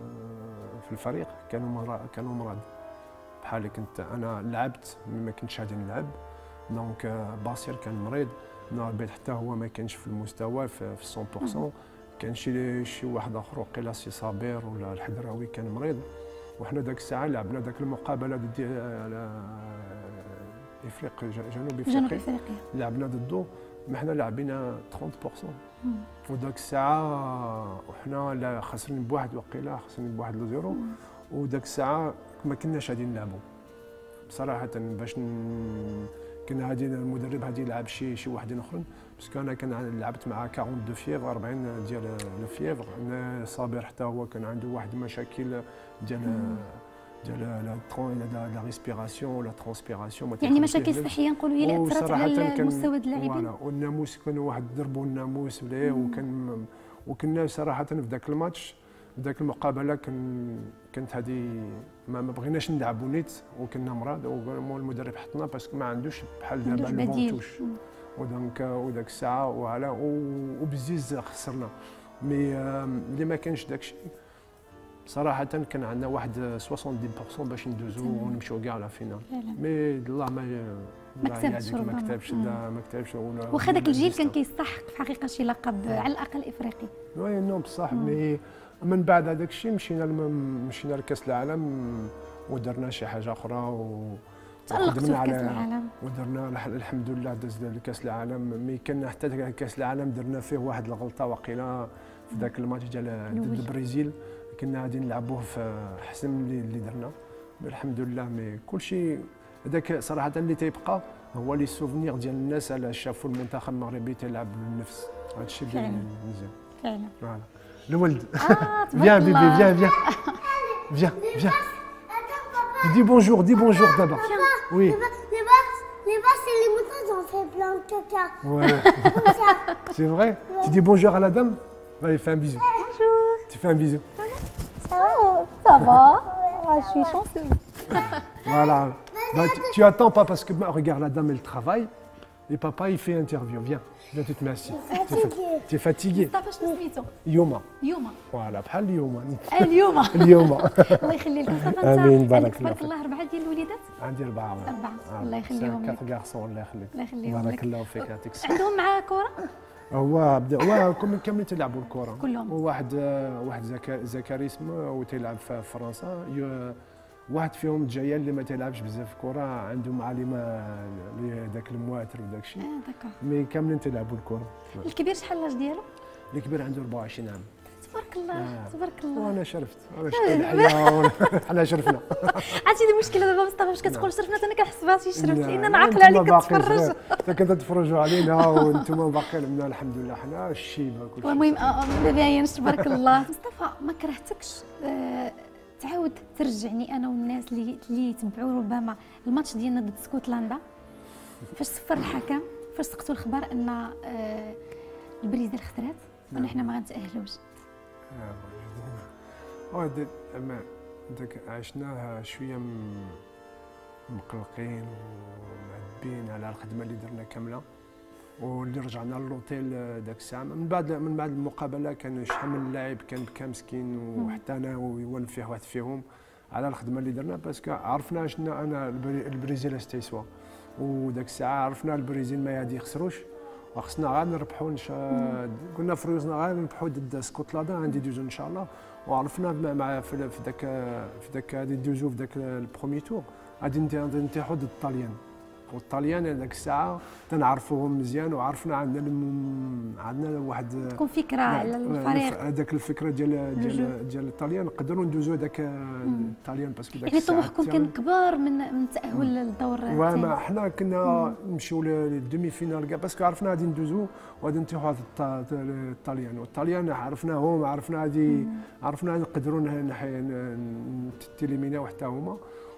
في الفريق كانوا مرض كانوا مرض بحال كنت انا لعبت ما كنتش غادي نلعب. دونك باسير كان مريض، نوربيت حتى هو ما كانش في المستوى في مية بالمية. كان شي شي واحد اخر وقيلا سي صابر ولا الحدراوي كان مريض. وحنا ذاك الساعه لعبنا ذاك المقابله ديال افريقيا جنوب افريقيا جنوب افريقيا لعبنا ضده ما حنا لاعبين ثلاثين بالمية. وذاك الساعه وحنا خاسرين بواحد وقيلا خاسرين بواحد لو زيرو. وذاك الساعه ما كناش غادي نلعبوا بصراحه باش ن... كنا غادي المدرب غادي يلعب شي شي واحدين اخرين باسكو انا كان لعبت مع أربعين اثنين فيفر أربعين ديال لو فيفر. انا صابر حتى هو كان عنده واحد المشاكل ديال ديال لا لا ريسبيراسيون ولا ترانسبيراسيون يعني مشاكل صحيه نقولوا هي اللي اثرت على المستوى ديال اللاعبين. والناموس كان واحد ضربوا الناموس ولا وكان وكنا صراحه في ذاك الماتش في ذاك المقابله كان كانت هذه ما, ما بغيناش نلعبوا نيت وكنا مراد والمدرب حطنا باسكو ما عندوش بحال دابا البونتوش. ودونك وذاك الساعه وعلى وبزيز خسرنا. مي اللي ما كانش داك الشيء صراحه كان عندنا واحد سبعين بالمية باش ندوزو ونمشيو كاع لا فينال. مي الله ما ما كتبش ما كتبش لا ما كتبش. واخا داك الجيل كان كيستحق في حقيقه شي لقب على الاقل افريقي. وي نو بصح مي من بعد هذاك الشيء مشينا مشينا لكاس العالم ودرنا شي حاجه اخرى و تألقتوا في كاس العالم ودرنا الحمد لله داز لكاس العالم. مي كان حتى كاس العالم درنا فيه واحد الغلطه وقيله في ذاك الماتش ديال ضد البرازيل كنا غادي نلعبوه في احسن من اللي درنا الحمد لله. مي كلشي هذاك صراحه اللي تيبقى هو لي سوفنير ديال الناس على شافوا المنتخب المغربي تيلعب بالنفس. هذا الشيء اللي مزيان فعلا. فوالا الولد اه viens bébé viens viens viens viens dis bonjour dis bonjour d'abord. Oui les vaches les vaches et les moutons ils ont fait plein de caca. Ouais c'est vrai. Tu dis bonjour à la dame. Allez fais un bisou. Bonjour. Tu fais un bisou. Ça va ça va. Je suis chanceuse. Voilà. Bah, tu, tu attends pas parce que bah, regarde la dame elle travaille Et papa, il fait interview. Viens, viens, tu te mets assis. Fatigué. Tu es fatigué. مصطفى شنو سميتو؟ يوما. يوما. فوالا بحال اليوم. اليوم. اليوم. الله يخلي لك مصطفى. آمين، انت بارك عندك الله تبارك الله اربعه ديال الوليدات؟ عندي أربعة. اربعه. الله يخليهم لك. كاف كارسون الله يخليك. الله يخليهم لك. بارك الله فيك يعطيك الصحة. عندهم معاه كره؟ هو بدا هو كم- كاملين تيلعبوا الكره كلهم. وواحد واحد زكا- زكريا اسمه وتيلعب في فرنسا ي- واحد فيهم جايه اللي ما تيلعبش بزاف الكره عنده معلمه اللي داك المواتر وداك الشيء اه داكور. مي كاملين تيلعبوا الكره. الكبير شحال لاج ديالو؟ الكبير عنده أربعة وعشرين عام تبارك الله آه. تبارك الله. وانا شرفت انا شفت الحياه حنا شرفنا. عرفتي دي المشكله دابا مصطفى فاش كتقول شرفنا انا كنحس براسي شرفت لا، لان لا، انا عاقله انتما عليك باقي كتفرج. صغير. حتى كنتوا تتفرجوا علينا وانتم باقيين منا الحمد لله حنا الشيبه كل شيء. المهم آه، آه، ما باينش تبارك الله. مصطفى ما كرهتكش آه، تعاود ترجعني انا والناس اللي اللي يتبعوا ربما الماتش ديالنا ضد اسكتلندا فاش صفر الحكم فاش سقطوا الخبر ان آه، البرازيل خسرات وان حنا ما غنتاهلوش. هذا اما داك عشناها شويه م- مقلقين ومعبين على الخدمه اللي درنا كامله واللي رجعنا للوطيل داك الساعه من بعد من بعد المقابله كان شحال من لاعب كان بكا مسكين وحتى انا ويولف فيه واحد فيهم على الخدمه اللي درنا باسكو عرفنا شنو انا البري- البرازيل استيسوا وداك الساعه عرفنا البرازيل ما غادي يخسروش وخصنا غير نربحوا نشا... قلنا في ريوزنا غير نربحوا ضد اسكتلندا غادي ندوزو ان شاء الله وعرفنا مع- مع في في ذاك في ذاك غادي ندوزو في ذاك البروميي تور غادي ننتحوا ضد الطاليان والطاليان ذاك الساعه تنعرفوهم مزيان وعرفنا عندنا الم... عندنا واحد تكون فكره على الفريق. هذاك الفكره ديال ديال ديال الطاليان نقدروا ندوزو هذاك الطاليان باسكو ذاك يعني طموحكم كان كبار من من التاهل للدور وما الثاني. حنا كنا نمشيو للدومي فينال كاع باسكو عرفنا غادي ندوزو وغادي نتيحوا هاد الطاليان والطاليان عرفناهم عرفنا غادي عرفنا نقدروا نتيليميناو حتى هما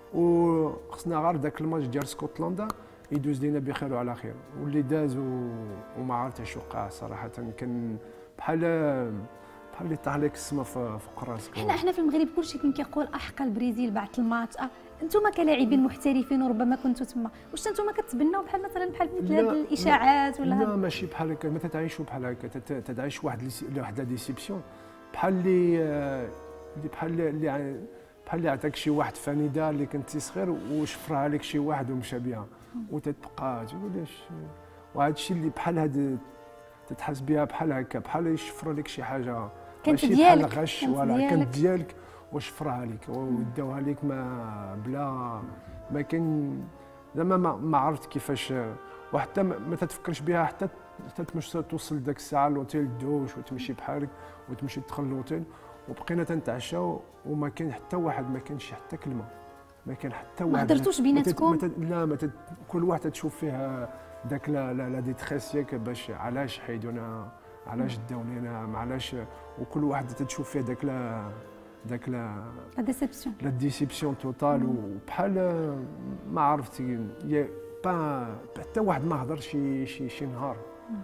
وخصنا غير ذاك الماتش ديال اسكتلندا يدوز لينا بخير وعلى خير واللي داز و... وما عرفت اش وقع صراحه كان بحال بحال اللي طاح لك السما في فوق راسك. حنا حنا في المغرب كلشي كان كيقول احقا البرازيل بعد الماتش اه انتم كلاعبين محترفين وربما كنتوا تما واش انتم كتبناو بحال مثلا بحال مثل هاد الاشاعات ولا لا ماشي بحال هكا ما تتعيشوا بحال هكا تت- تتعيش واحد لي- واحد لا ديسيبسيون بحال اللي اللي بحال اللي ع- بحال اللي عطاك شي واحد فانيده اللي كنتي صغير وشفرها لك شي واحد ومشى بها وتتبقى تقول اش وهذا الشيء اللي بحال هاد تتحس بها بحال هكا بحال يشفر لك شي حاجه كانت ماشي ديالك، بحال غش كانت ولا ديالك. كانت ديالك وشفرها لك وداوها لك ما بلا ما كان زعما ما, ما عرفت كيفاش وحتى ما ما تتفكرش بها حتى حتى تمشي توصل لذاك الساعه لوتيل دوش وتمشي بحالك وتمشي تدخل لوتيل وبقينا تنتعشاو وما كان حتى واحد ما كانش حتى كلمه ما كان حتى واحد هضرتوش ما تت- بيناتكم؟ ما تت- لا ما تت كل واحد تشوف فيها داك لا لا, لا ديتريس ياك باش علاش حيدونا علاش داو لينا علاش وكل واحد تتشوف فيه داك لا داك لا لا ديسيبسيون. لا ديسيبسيون توتال وبحال ما عرفت يا با حتى واحد ما هضر شي شي شي نهار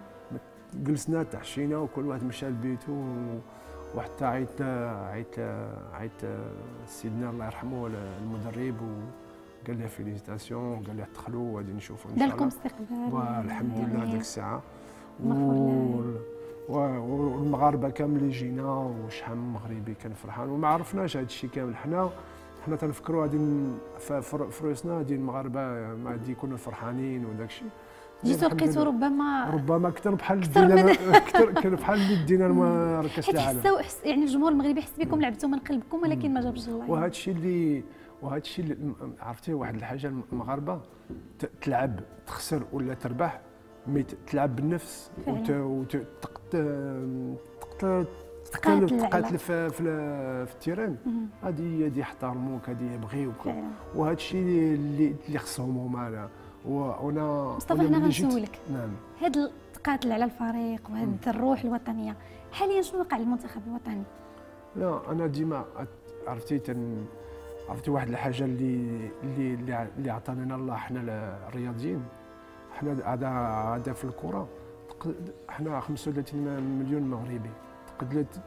جلسنا تعشينا وكل واحد مشى لبيتو وحتى عيط عيط عيط سيدنا الله يرحمه المدرب وقال له فيليزيتاسيون وقال له دخلوا وغادي نشوفوا ان شاء دار لكم الله استقبال. والحمد لله يعني ديك الساعه مغفور و- و- والمغاربه كاملين جينا وشحال من مغربي كان فرحان وما عرفناش هذا الشيء كامل حنا حنا تنفكروا غادي ن- ف- فر- في روسنا غادي المغاربه ما غادي يكونوا فرحانين وداك الشيء جيتو الحمد لقيتو لله. ربما ربما اكثر بحال أكثر دينا من- اكثر كان بحال اللي دينا مركز حيت العالم حساو حس يعني الجمهور المغربي حس بكم لعبتوا من قلبكم ولكن ما جابش الله. وهذا الشيء اللي وهذا الشيء اللي م- عرفتي واحد الحاجه المغاربه ت- تلعب تخسر ولا تربح مي ت- تلعب بالنفس فعلاً. وتقتل تقاتل على- تقاتل في في, في التيران هذه هذه يحترموك هذه يبغيوك فعلاً. وهذا الشيء اللي اللي خصهم هما أنا. وانا مصطفى وأنا هنا ملي جيت- غنسولك نعم هاد التقاتل على الفريق وهاد الروح الوطنيه حاليا شنو وقع للمنتخب الوطني؟ لا انا ديما أت- عرفتي تن عرفتي واحد الحاجه اللي اللي اللي ع- اللي عطانا لنا الله حنا الرياضيين حنا هذا هذا في الكره تق- حنا خمسة وثلاثين مليون مغربي تقدروا ت-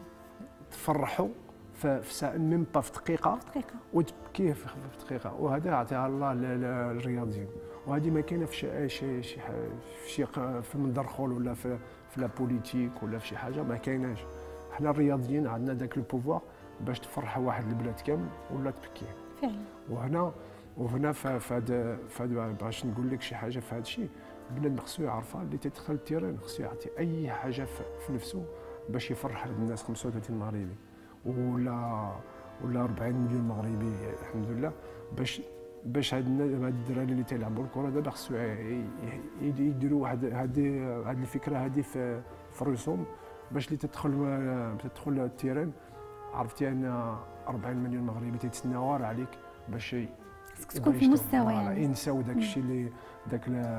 تفرحوا في في ساعه ميم با في دقيقه دقيقه. وتبكيه في في دقيقه وهذا عطاها الله ل- ل- للرياضيين وهذه ما كاينه في شي شي شي في شي في المدرخول ولا في في لا بوليتيك ولا في شي حاجه، ما كايناش. حنا الرياضيين عندنا داك البوفوار باش تفرح واحد البلاد كامل ولا تبكيه فعلا. وهنا وهنا فهاد فهاد باش نقول لك شي حاجه في هذا الشيء، بنادم خصو يعرفها اللي تيدخل التيران خصو يعطي اي حاجه في نفسه باش يفرح الناس خمسة وثلاثين مغربي ولا ولا أربعين مليون مغربي الحمد لله، باش باش هاد الدراري اللي تيلعبوا الكره دابا خصو يديروا واحد هذه هذه الفكره هذه في في راسهم، باش اللي تدخل تدخل التيران عرفتي ان أربعين مليون مغربي تيتسناو غير عليك باش تكون في مستوى يعني ينساو داك الشيء اللي داك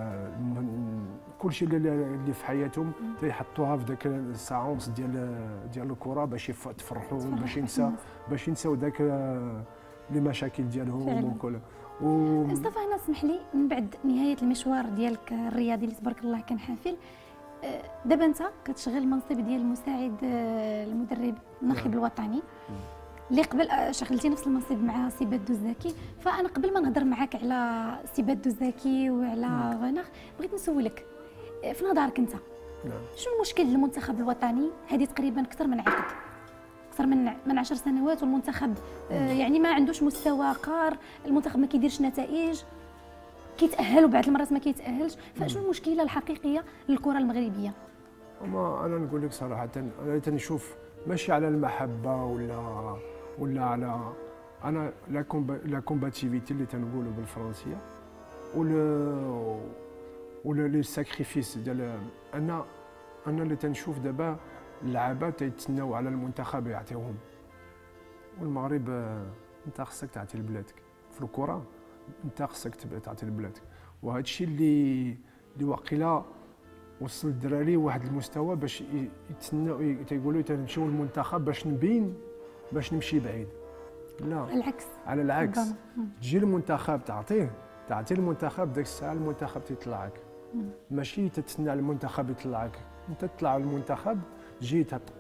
كل شيء اللي في حياتهم تيحطوها في داك الساعه ونص ديال ديال الكره باش تفرحوهم، باش ينسى باش ينساو داك لي مشاكل ديالهم وكل. و مصطفى انا اسمح لي من بعد نهايه المشوار ديالك الرياضي اللي تبارك الله كان حافل، دابا انت كتشغل المنصب ديال المساعد المدرب الناخب الوطني اللي قبل شغلتي نفس المنصب مع سي بدو الزكي. فانا قبل ما نهضر معاك على سي بدو الزكي وعلى غناخ بغيت نسولك في نظرك انت شنو المشكل المنتخب الوطني؟ هذه تقريبا اكثر من عقد، اكثر من من عشر سنوات والمنتخب آه يعني ما عندوش مستوى قار، المنتخب ما كيديرش نتائج، كيتاهل وبعض المرات ما كيتاهلش. فشنو المشكله الحقيقيه للكره المغربيه؟ اما انا نقول لك صراحه انا تنشوف ماشي على المحبه ولا ولا على انا لا لا كومباتيفيتي اللي تنقولوا بالفرنسيه ولا ولا لي ساكريفيس ديال انا انا اللي تنشوف دابا اللعابه تيتسناو على المنتخب يعطيوهم، والمغرب انت خصك تعطي لبلادك في الكره، انت خصك تعطي لبلادك. وهذا الشيء اللي اللي واقيلا وصل الدراري واحد المستوى باش يتسناو تيقولوا تنمشيو للمنتخب باش نبين باش نمشي بعيد. لا العكس، على العكس تجي المنتخب تعطيه تعطي المنتخب ديك الساعه المنتخب تيطلعك، ماشي تتسنى على المنتخب يطلعك، انت تطلع على المنتخب تجي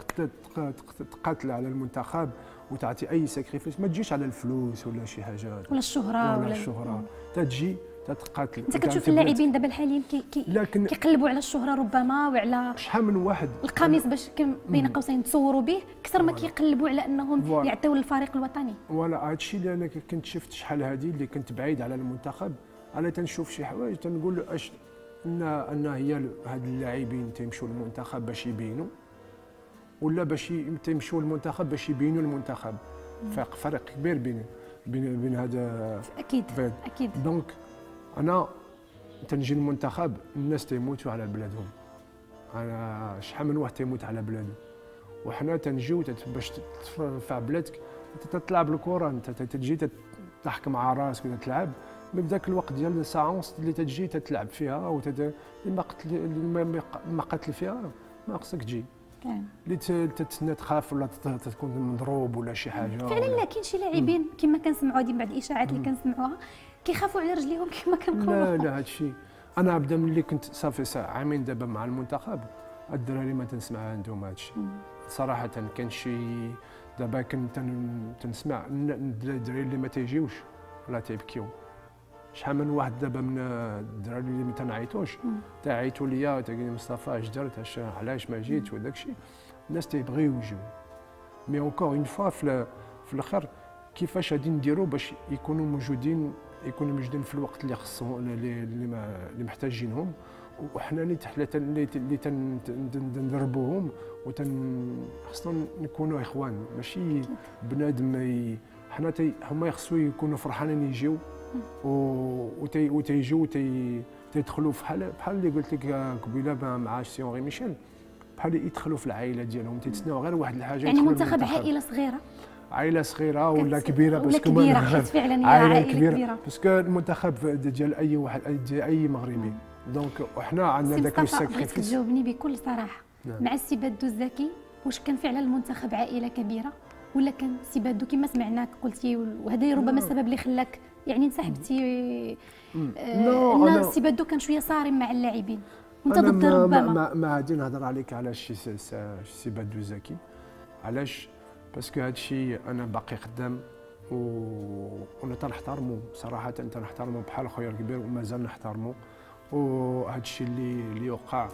تقاتل على المنتخب وتعطي اي ساكريفيس، ما تجيش على الفلوس ولا شي حاجه ولا الشهره ولا الشهره، تتجي تتقاتل. انت كتشوف اللاعبين دابا الحاليين كي كي كيقلبوا على الشهره ربما وعلى شحال من واحد القميص باش بين قوسين تصوروا به اكثر ما كيقلبوا على انهم يعطيو للفريق الوطني. فوالا هذا الشيء اللي انا كنت شفت شحال هذه اللي كنت بعيد على المنتخب، انا تنشوف شي حوايج تنقول اش ان ان هي هاد اللاعبين تيمشيو للمنتخب باش يبينوا ولا باش تيمشيو للمنتخب باش يبينوا المنتخب. فرق فرق كبير بين بين بين هذا اكيد فيد. اكيد دونك انا تنجي المنتخب الناس تيموتوا على بلادهم، انا شحال من واحد تيموت على بلاده، وحنا تنجيو باش ترفع بلادك انت تطلع بالكره، انت تجي تضحك مع راسك وتلعب من ذاك الوقت ديال الساعه ونص اللي تجي تتلعب فيها او ما قتل ما قتل فيها ما خصك تجي اللي تتسنى تخاف ولا تكون مضروب ولا شي حاجه. فعلا لا كاين شي لاعبين كما كنسمعوا هذه بعض الاشاعات اللي كنسمعوها كيخافوا على رجليهم كما كنقولوا. لا لا هادشي انا ابدا ملي كنت صافي عامين دابا مع المنتخب الدراري ما تنسمع عندهم هادشي صراحه. كان شي دابا كنت تنسمع الدراري اللي ما تيجيوش ولا تيبكيو، شحال من واحد دابا من الدراري اللي ما تنعيطوش تعيطوا ليا تقول لي مصطفى اش درت علاش ما جيت وداك الشيء، الناس تيبغيو يجيو. مي اونكور اون فوا في الاخر كيفاش غادي نديروا باش يكونوا موجودين يكونوا موجودين في الوقت اللي خصهم اللي اللي محتاجينهم، وحنا اللي اللي تندربوهم وتن خصنا نكونوا اخوان ماشي بنادم. حنا هما خصو يكونوا فرحانين يجيو وتيجيو تيدخلوا في بحال بحال اللي قلت لك قبيله مع سي اونغي ميشيل، بحال يدخلوا في العائله ديالهم تيتسناو غير واحد الحاجه. يعني منتخب عائله صغيره عائله صغيره ولا كبيره ولا كبيره حيت فعلا هي عائله كبيره باسكو المنتخب ديال اي واحد ديال اي مغربي. دونك وحنا عندنا داك الساكريفيس. بغيت تجاوبني بكل صراحه نعم. مع السي بدو الزكي واش كان فعلا المنتخب عائله كبيره ولا كان سي بدو كما سمعناك قلتي وهذا ربما السبب اللي خلاك يعني انسحبتي آه ان السي بدو كان شويه صارم مع اللاعبين وانت ضد ربما؟ ما ما غادي نهضر عليك على شي سي بدو الزكي علاش، باسكو هذا الشيء انا باقي خدام وانا تنحترمو صراحه، تنحترمو بحال خويا الكبير ومازال نحترمو. وهذا الشيء اللي اللي وقع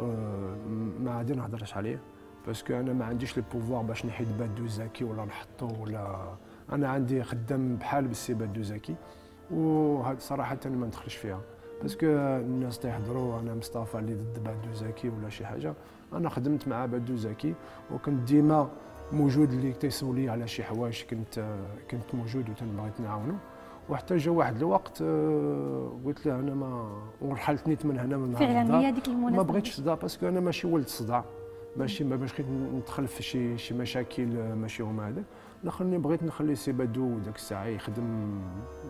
ما غادي نهضرش عليه، باسكو انا ما عنديش لو بوفوار باش نحيد بدو زكي ولا نحطو، ولا انا عندي خدام بحال بالسي بدو زكي، وهذا صراحه ما ندخلش فيها. باسكو الناس تيهضروا انا مصطفى اللي ضد بدو زكي ولا شي حاجه. انا خدمت مع بدو زكي وكنت ديما موجود، اللي تيسولي على شي حوايج كنت كنت موجود وتنبغيت نعاونو. وحتى جا واحد الوقت قلت له انا ما ورحلت نيت من هنا من فعلا هي هذيك المناسبه، ما بغيتش صداع، باسكو انا ماشي ولد صداع، ماشي ما باش ندخل في شي شي مشاكل ماشي هما هذاك. خلني بغيت نخلي سي بدو داك الساعه يخدم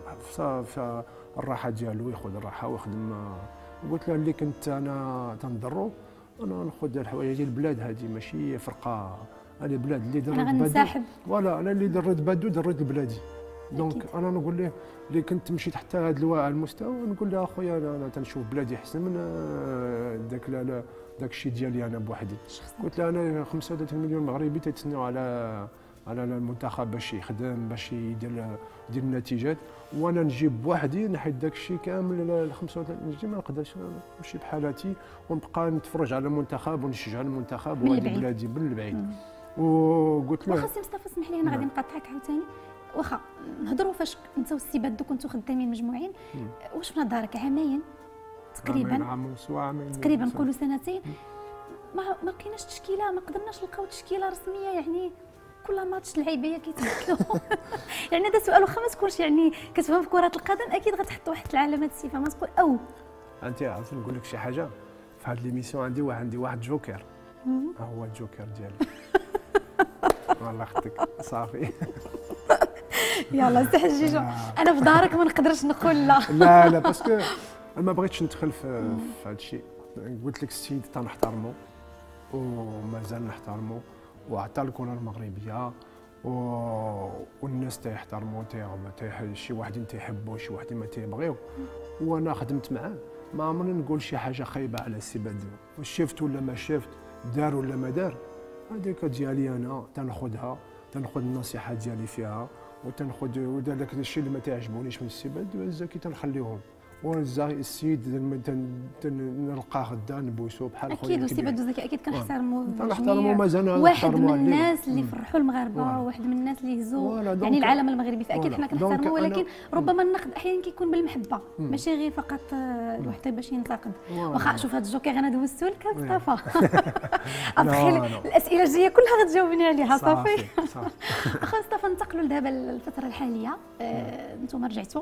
في الراحه ديالو، ياخذ الراحه ويخدم. قلت له اللي كنت انا تنضرو انا ناخذ الحوايج ديال البلاد هذه، ماشي فرقه. هذه بلاد اللي درت بدو غنساحب، فوالا انا اللي درت بدو درت لبلادي. دونك انا نقول ليه اللي كنت مشيت حتى هذا المستوى، نقول له اخويا انا, أنا تنشوف بلادي احسن من داك لا داك الشيء ديالي انا بوحدي. قلت له انا خمسة وثلاثين مليون مغربي تيتسناو على على المنتخب باش يخدم باش يدير يدير النتيجات، وانا نجيب بوحدي نحيد داك الشيء كامل ال خمسة وثلاثين نجي ما نقدرش نمشي بحالاتي ونبقى نتفرج على المنتخب ونشجع المنتخب وهذه بلادي من البعيد. وقلت له واخا سي مصطفى اسمح لي انا غادي نقاطعك عاوتاني، واخا نهضروا فاش انت والسي بدو كنتوا خدامين مجموعين، واش في نظرك عامين تقريبا عام عامين تقريبا نقولوا سنتين ما ما لقيناش تشكيله، ما قدرناش نلقاو تشكيله رسميه، يعني كل ماتش اللعيبه كيتبدلوا يعني هذا سؤال واخا ما تكونش يعني كتفهم في كره القدم، اكيد غتحط واحد العلامات استفهام تقول او انت عرفتي نقول لك شي حاجه في هذه ليميسيون. عندي واحد عندي واحد جوكر، ها هو الجوكر ديالي والله اختك صافي يلا استحججوا. انا في دارك ما نقدرش نقول لا لا لا باسكو انا ما بغيتش ندخل في هذا الشيء. قلت لك السيد تنحترمو ومازال نحترمو، وعطى الكره المغربيه و... والناس تيحترمو تي شي واحدين تيحبوا شي واحدين ما تيبغيو، وانا خدمت معاه ما عمرني نقول شي حاجه خايبه على السي بدو، شفت ولا ما شفت، دار ولا ما دار، هذيك ديالي انا تناخذها، تناخذ النصيحه ديالي فيها، وتناخذ وداك الشيء اللي ما تعجبونيش من السي بدو الزكي تنخليهم، والسيد نلقاه غدا نبوسو بحال خويا. اكيد السي بدو زكي اكيد كنحترمو كنحترمو مازال واحد من الناس اللي فرحوا المغاربه، واحد من الناس اللي هزوا يعني العالم المغربي، فاكيد حنا كنحترمو، ولكن ربما النقد احيانا كيكون بالمحبه ماشي غير فقط الواحد باش ينتقد. واخا شوف هذا الجوكر انا دوزتو لك مصطفى ابخي الاسئله الجايه كلها غتجاوبني عليها صافي. اخا مصطفى ننتقلوا دابا للفتره الحاليه، انتم رجعتوا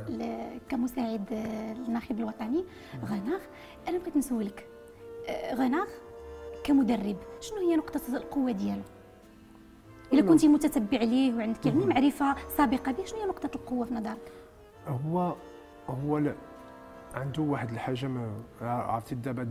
كمساعد الناخب الوطني غناغ. انا بغيت نسولك غناغ كمدرب شنو هي نقطه القوه ديالو؟ الا كنتي متتبع ليه وعندك يعني معرفه سابقه به، شنو هي نقطه القوه في نظرك؟ هو هو لا عنده واحد الحاجه ما عرفتي دابا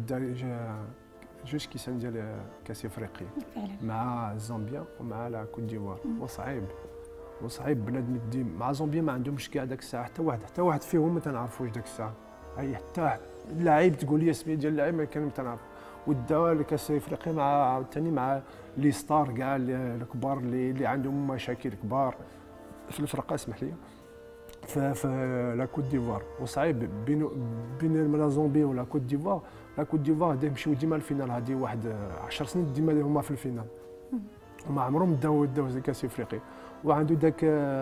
جوج كيسان ديال كاس افريقيا مع زامبيا ومع لا كوت ديفوار، وصعيب وصعيب بنادم يدي مع زامبيا ما عندهمش كاع داك الساعه حتى واحد حتى واحد فيهم ما تنعرفوش داك الساعه، اي حتى اللاعب تقول لي اسمي ديال اللاعب ما كان تنعرف. وداو لكاس افريقيا مع عاوتاني مع لي ستار كاع الكبار اللي اللي عندهم مشاكل كبار في الفرقه اسمح لي في في لا كوت ديفوار، وصعيب بين بين لا زامبيا ولا كوت ديفوار. لا كوت ديفوار يمشيو ديما الفينال، هذه واحد عشر سنين ديما هما في الفينال وما عمرهم داو داو كاس افريقيا. وعنده داك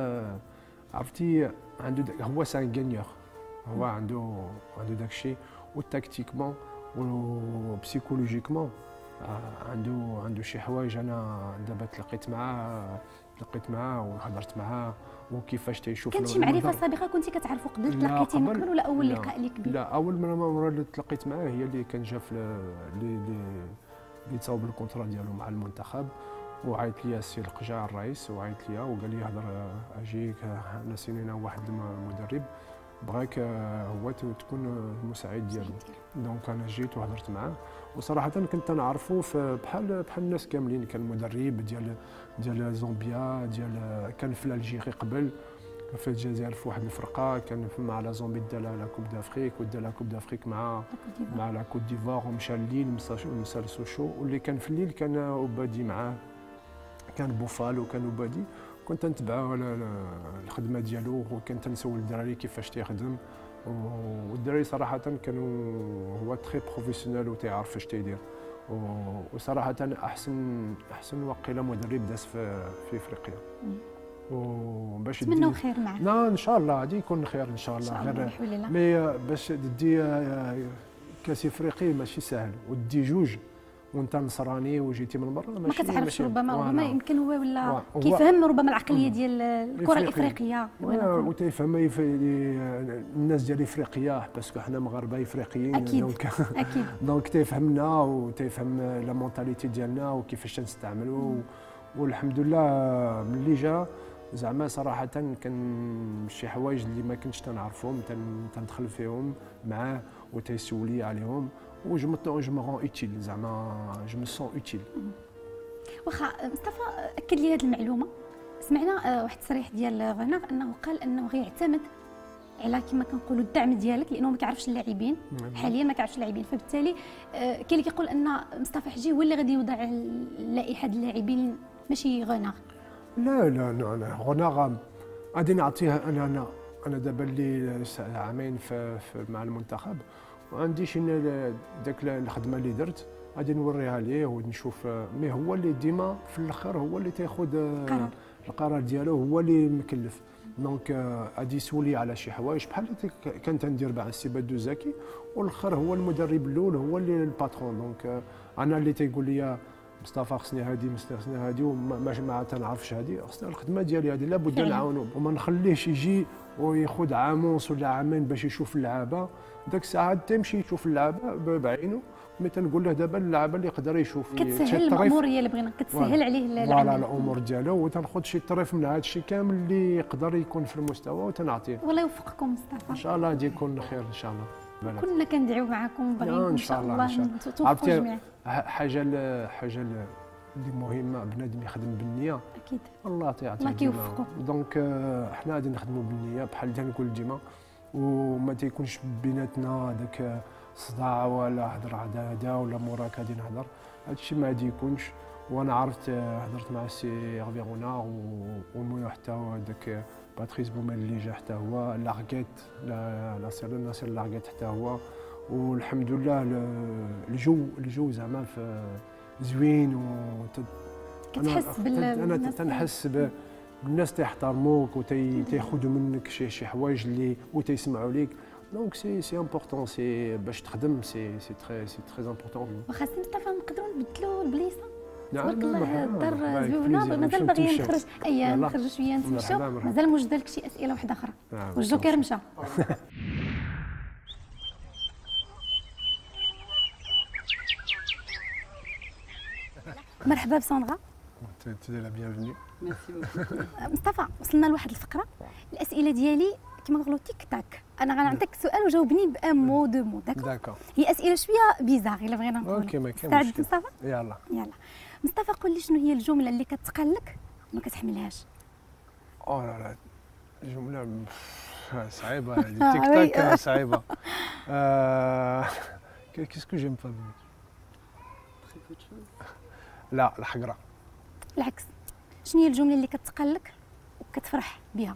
عرفتي عنده داك هو سان غانيور، هو عنده عنده داك الشيء، والتكتيكمون وبسيكولوجيكمون عنده عنده شي حوايج. انا دابا تلاقيت معاه تلاقيت معاه وهضرت معاه وكيفاش تيشوف. كانت شي معرفه سابقه كنتي كتعرفوا قبل تلاقيتي ممكن ولا اول لقاء ليك به؟ لا اول مره اللي تلاقيت معاه هي اللي كان جا في اللي اللي تصاوب الكونترا ديالو مع المنتخب، وعيط لي السي القجاع الرئيس وعيط لي وقال لي هضر اجيك ناسينا واحد المدرب بغاك هو تكون المساعد ديالو. دونك انا جيت وهضرت معاه، وصراحه كنت نعرفو بحال بحال الناس كاملين. كان مدرب ديال ديال زامبيا، ديال كان في الجيري قبل في الجزائر في واحد الفرقه، كان مع لا زامبي دا لا كوب دافريك ودا لا كوب دافريك مع مع لا كوت ديفوار، ومشى الليل مسا لسوشو، واللي كان في الليل كان اوبادي معاه، كان بوفال وكان اوبادي. كنت نتبع الخدمه ديالو وكنت نسول الدراري كيفاش تيخدم، والدراري صراحه كانوا هو تري بروفيسيونيل وتيعرف فاش تيدير، وصراحه احسن احسن وقيله مدرب داز في في افريقيا. وباش نتمنوا خير معاه. لا ان شاء الله غادي يكون خير ان شاء الله. غير مي باش تدي كاس افريقي ماشي سهل، ودي جوج وانت نصراني وجيتي من برا ما كتعرفش، ربما ربما يمكن هو ولا كيفهم ربما العقليه ديال الكره الافريقيه وتيفهم الناس ديال افريقيا باسكو حنا مغاربه افريقيين. اكيد دونك اكيد دونك تيفهمنا وتيفهم لا مونتاليتي ديالنا وكيفاش تنستعملوا. والحمد لله ملي جا زعما صراحه كان شي حوايج اللي ما كنتش تنعرفهم تندخل فيهم معاه وتيسولي عليهم، و جو مو جو مو اوتيل زعما جو مو سون اوتيل. واخا مصطفى اكد لي هذه المعلومه، سمعنا واحد التصريح ديال غناغ انه قال انه غيعتمد على كما كنقولوا الدعم ديالك، لانه ما كيعرفش اللاعبين حاليا، ما كيعرفش اللاعبين، فبالتالي كاين اللي كيقول ان مصطفى حجي هو اللي غادي يوضع لائحه اللاعبين ماشي غناغ. لا لا لا لا غناغ غادي نعطيها انا انا انا دابا اللي عامين في, في مع المنتخب وعنديش داك الخدمه اللي درت غادي نوريها ليه ونشوف. مي هو اللي ديما في الاخر هو اللي تاخذ القرار ديالو، هو اللي مكلف. دونك غادي يسولي على شي حوايج بحال اللي كنت ندير مع السي بدو زكي، والاخر هو المدرب الاول هو اللي الباترون. دونك انا اللي تيقول لي مصطفى خصني هادي خصني هادي وما ما تنعرفش هادي، خصني الخدمه ديالي هادي لابد نعاونو وما نخليهش يجي وياخذ عام ونص ولا عامين باش يشوف اللعابه. داك الساعه تمشي يشوف اللعابه بعينه. مي تنقول له دابا اللعابه اللي يقدر يشوف كتسهل الامور هي اللي بغينا كتسهل عليه العمل فوالا الامور ديالو، وتناخذ شي طريف من هذا الشيء كامل اللي يقدر يكون في المستوى وتنعطيه. والله يوفقكم مصطفى ان شاء الله غادي يكون خير ان شاء الله. كلنا كندعيو معكم وباغيين ان شاء الله توفقوا جميعا. حاجه حاجه اللي مهمه بنادم يخدم بالنيه اكيد الله تيعطيه الله كيوفقو. دونك حنا غادي نخدموا بالنيه بحال اللي نقول ديما، وما تيكونش بيناتنا داك صداع ولا هضر هذا هذا ولا موراك غادي نهضر، هذا الشيء ما غادي يكونش. وانا عرفت هضرت مع السي غافي غونار ومو حتى هو داك باتريس بوميل اللي جا حتى هو لاغيت لا ناصر ناصر لاغيت حتى هو، والحمد لله الجو الجو زعما زوين. و كتحس بال انا تنحس بالناس تيحترموك وتياخذوا منك شي شي حوايج اللي وتيسمعوا ليك. دونك سي سي امبورطون، سي باش تخدم سي سي تري سي تري امبورطون. واخا سي مصطفى نقدروا نبدلوا البلايصه تبارك نعم الله الدار زوينه، مازال باغيين نخرج اييه نخرجوا شويه نتمشوا، مازال موجوده لك شي اسئله واحده اخرى والجوكر مشى. مرحبا بساندرا. تي لا بيانفوني. مصطفى وصلنا لواحد الفقره الاسئله ديالي كما نقولوا تيك تاك، انا غنعطيك سؤال وجاوبني بان مو دو مو داكور. هي اسئله شويه بيزار الا بغينا نقولوا. اوكي ما كاينش مستعد مصطفى؟ يلا يلا مصطفى قول لي شنو هي الجمله اللي كتقال لك وما كتحملهاش؟ او لا لا جمله صعيبه هذه تيك تاك صعيبه. كيسكو جيم با لا الحقره. العكس، شنو هي الجمله اللي كتقال لك وكتفرح بها؟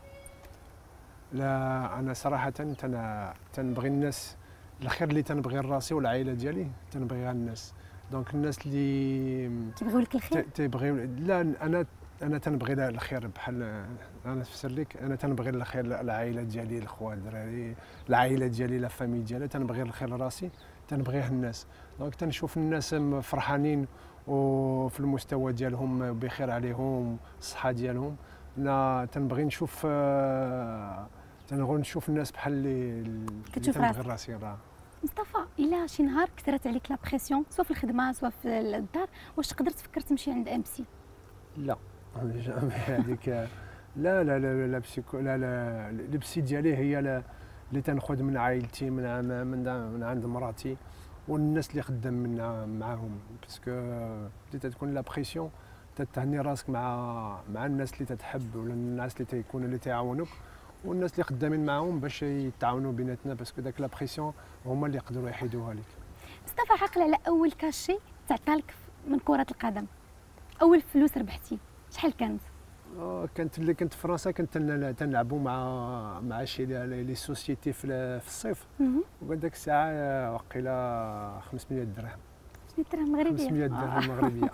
لا انا صراحه تنا تنبغي الناس الخير اللي تنبغي لراسي والعائله ديالي تنبغيها الناس. دونك الناس اللي كيبغيو لك الخير تيبغيو لا انا انا تنبغي لها الخير بحال انا نفسر لك انا تنبغي الخير العائله ديالي الاخوان الدراري العائله ديالي لا فامي ديالي تنبغي الخير لراسي تنبغيه الناس. دونك تنشوف الناس فرحانين وفي المستوى ديالهم بخير عليهم الصحه ديالهم. لا تنبغي نشوف تنبغي نشوف الناس بحال اللي تنبغي راسي. راه مصطفى الا شي نهار كثرت عليك لا بريسيون سواء في الخدمه سواء في الدار، واش تقدر تفكر تمشي عند ام سي؟ لا هذيك لا لا لا لا بسيكو لا لا البسي ديالي هي اللي تنخذ من عائلتي من من من عند مراتي والناس اللي خدام منها معاهم، باسكو بديت تكون لا بريسيون تتهني راسك مع مع الناس اللي تتحب ولا الناس اللي تيكونوا اللي تيعاونوك والناس اللي خدامين معاهم باش يتعاونوا بيناتنا، باسكو داك لا بريسيون هما اللي يقدروا يحيدوها لك. مصطفى عقل على اول كاشي تعطى لك من كره القدم، اول فلوس ربحتي شحال كانت؟ آه، كانت اللي كنت في فرنسا كنت تن- تنلعبوا مع مع شي لي لي سوسيتي في ال- في الصيف، مهم. وهذاك الساعه آه، وقيله خمسمية درهم. خمسمية درهم مغربيه. خمسمية درهم مغربية.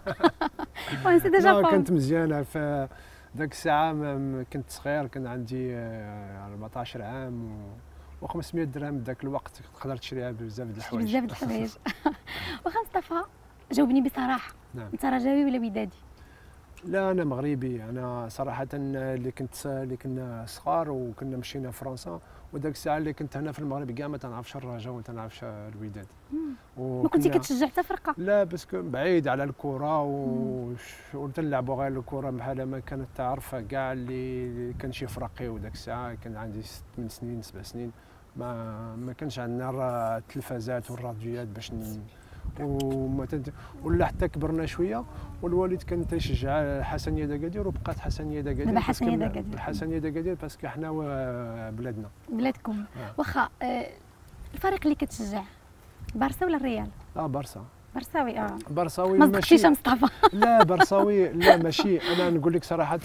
وي سي ديجا لا بون. كانت مزيانه في ذاك الساعه ما- ما كنت صغير، كان عندي آه، أربعطاش عام و و500 درهم ذاك الوقت تقدر تشريها بزاف د الحوايج. بزاف د الحوايج. واخا مصطفى جاوبني بصراحه، نعم. انت رجاوي ولا ودادي؟ لا انا مغربي، انا صراحه اللي كنت اللي كنا صغار وكنا مشينا فرنسا، وذاك الساعه اللي كنت هنا في المغرب كاع ما تنعرفش الرجاء وما تنعرفش الوداد. ما كنتي كتشجع حتى فرقه؟ لا باسكو بعيد على الكره و- وتنلعبوا غير الكره بحال ما كانت تعرف كاع اللي كان شي فرقي. وذاك الساعه كان عندي ست من سنين سبع سنين، ما ما كانش عندنا الر- التلفازات والراديوات باش ن... وما تنت... ولا حتى كبرنا شويه والوالد كان تيشجع حسنيه دكادير، وبقات حسنيه دكادير. دابا حسنية باسكو دكادير. حسنيه دكادير باسكو حنا و- بلادنا. بلادكم. آه. واخا آه، الفريق اللي كتشجع بارسا ولا الريال؟ اه برصا برساوي. اه برصاوي ما ماشي. صدقتيش يا مصطفى. لا برصاوي لا ماشي، انا نقول لك صراحه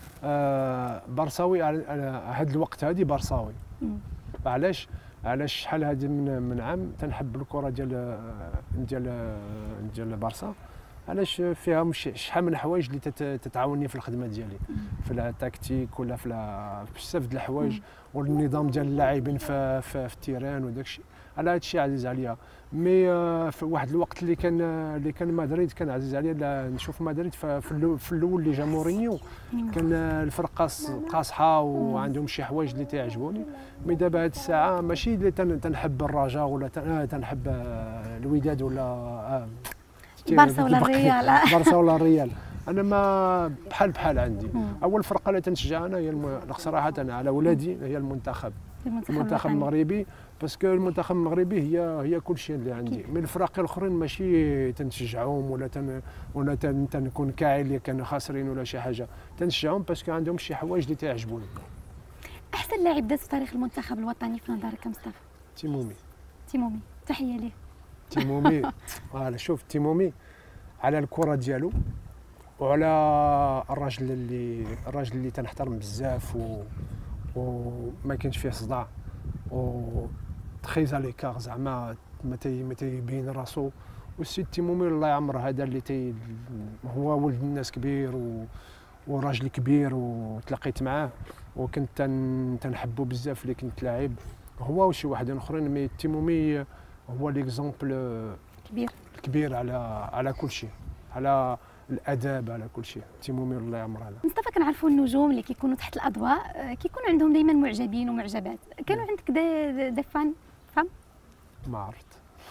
آه برصاوي على هذا الوقت هذه برصاوي. مم. علاش؟ علاش شحال هذه من من عام تنحب الكره ديال ديال ديال برصا، علاش فيها مش شحال من الحوايج اللي تت- تتعاوني في الخدمه ديالي، في التكتيك ولا في ال- في بزاف د الحوايج، والنظام ديال اللاعبين في في, في التيران وداك الشيء. على هذا الشيء عزيز عليا. مي آه، في واحد الوقت اللي كان اللي كان مدريد كان عزيز عليا لا نشوف مدريد ف- في الأول- في الاول اللي جا مورينيو كان آه، الفرقه ص- قاصحه وعندهم شي حوايج اللي تيعجبوني. مي دابا هاد الساعه ماشي اللي تن- تنحب الرجاء ولا تن- آه، تنحب آه، الوداد ولا آه، برسا ولا الريال. آه. برشا ولا الريال. انا ما بحال بحال عندي. اول فرقه اللي تنشجع انا هي الم... صراحه انا على ولادي هي المنتخب المنتخب المنتخب الوطني. المغربي، باسكو المنتخب المغربي هي هي كل شيء اللي عندي. من الفرق الاخرين ماشي تنشجعهم ولا تن ولا تن... تنكون كاعي اللي كانوا خاسرين ولا شي حاجه، تنشجعهم باسكو عندهم شي حوايج اللي تعجبوني. احسن لاعب داز في تاريخ المنتخب الوطني في نظرك يا مصطفى؟ تيمومي. تيمومي، تحيه ليه. تيمومي فوالا شوف تيمومي على الكره ديالو وعلى الراجل اللي الراجل اللي تنحترم بزاف و وما كاينش فيه صداع و تخيز على ليكار زعما ما تي ما تيبين راسو. والسيد تيمومي الله يعمر هذا اللي تي هو ولد الناس كبير و وراجل كبير وتلاقيت معاه وكنت تن تنحبو بزاف اللي كنت لاعب هو وشي واحدين اخرين. مي تيمومي هو ليكزومبل كبير. كبير على على كل شيء، على الاداب، على كل شيء. تيمومي الله يعمر هذا. مصطفى كنعرفوا النجوم اللي كيكونوا تحت الاضواء آه، كيكون عندهم دائما معجبين ومعجبات، كانوا عندك دي, دي فان فام؟ ما عرفت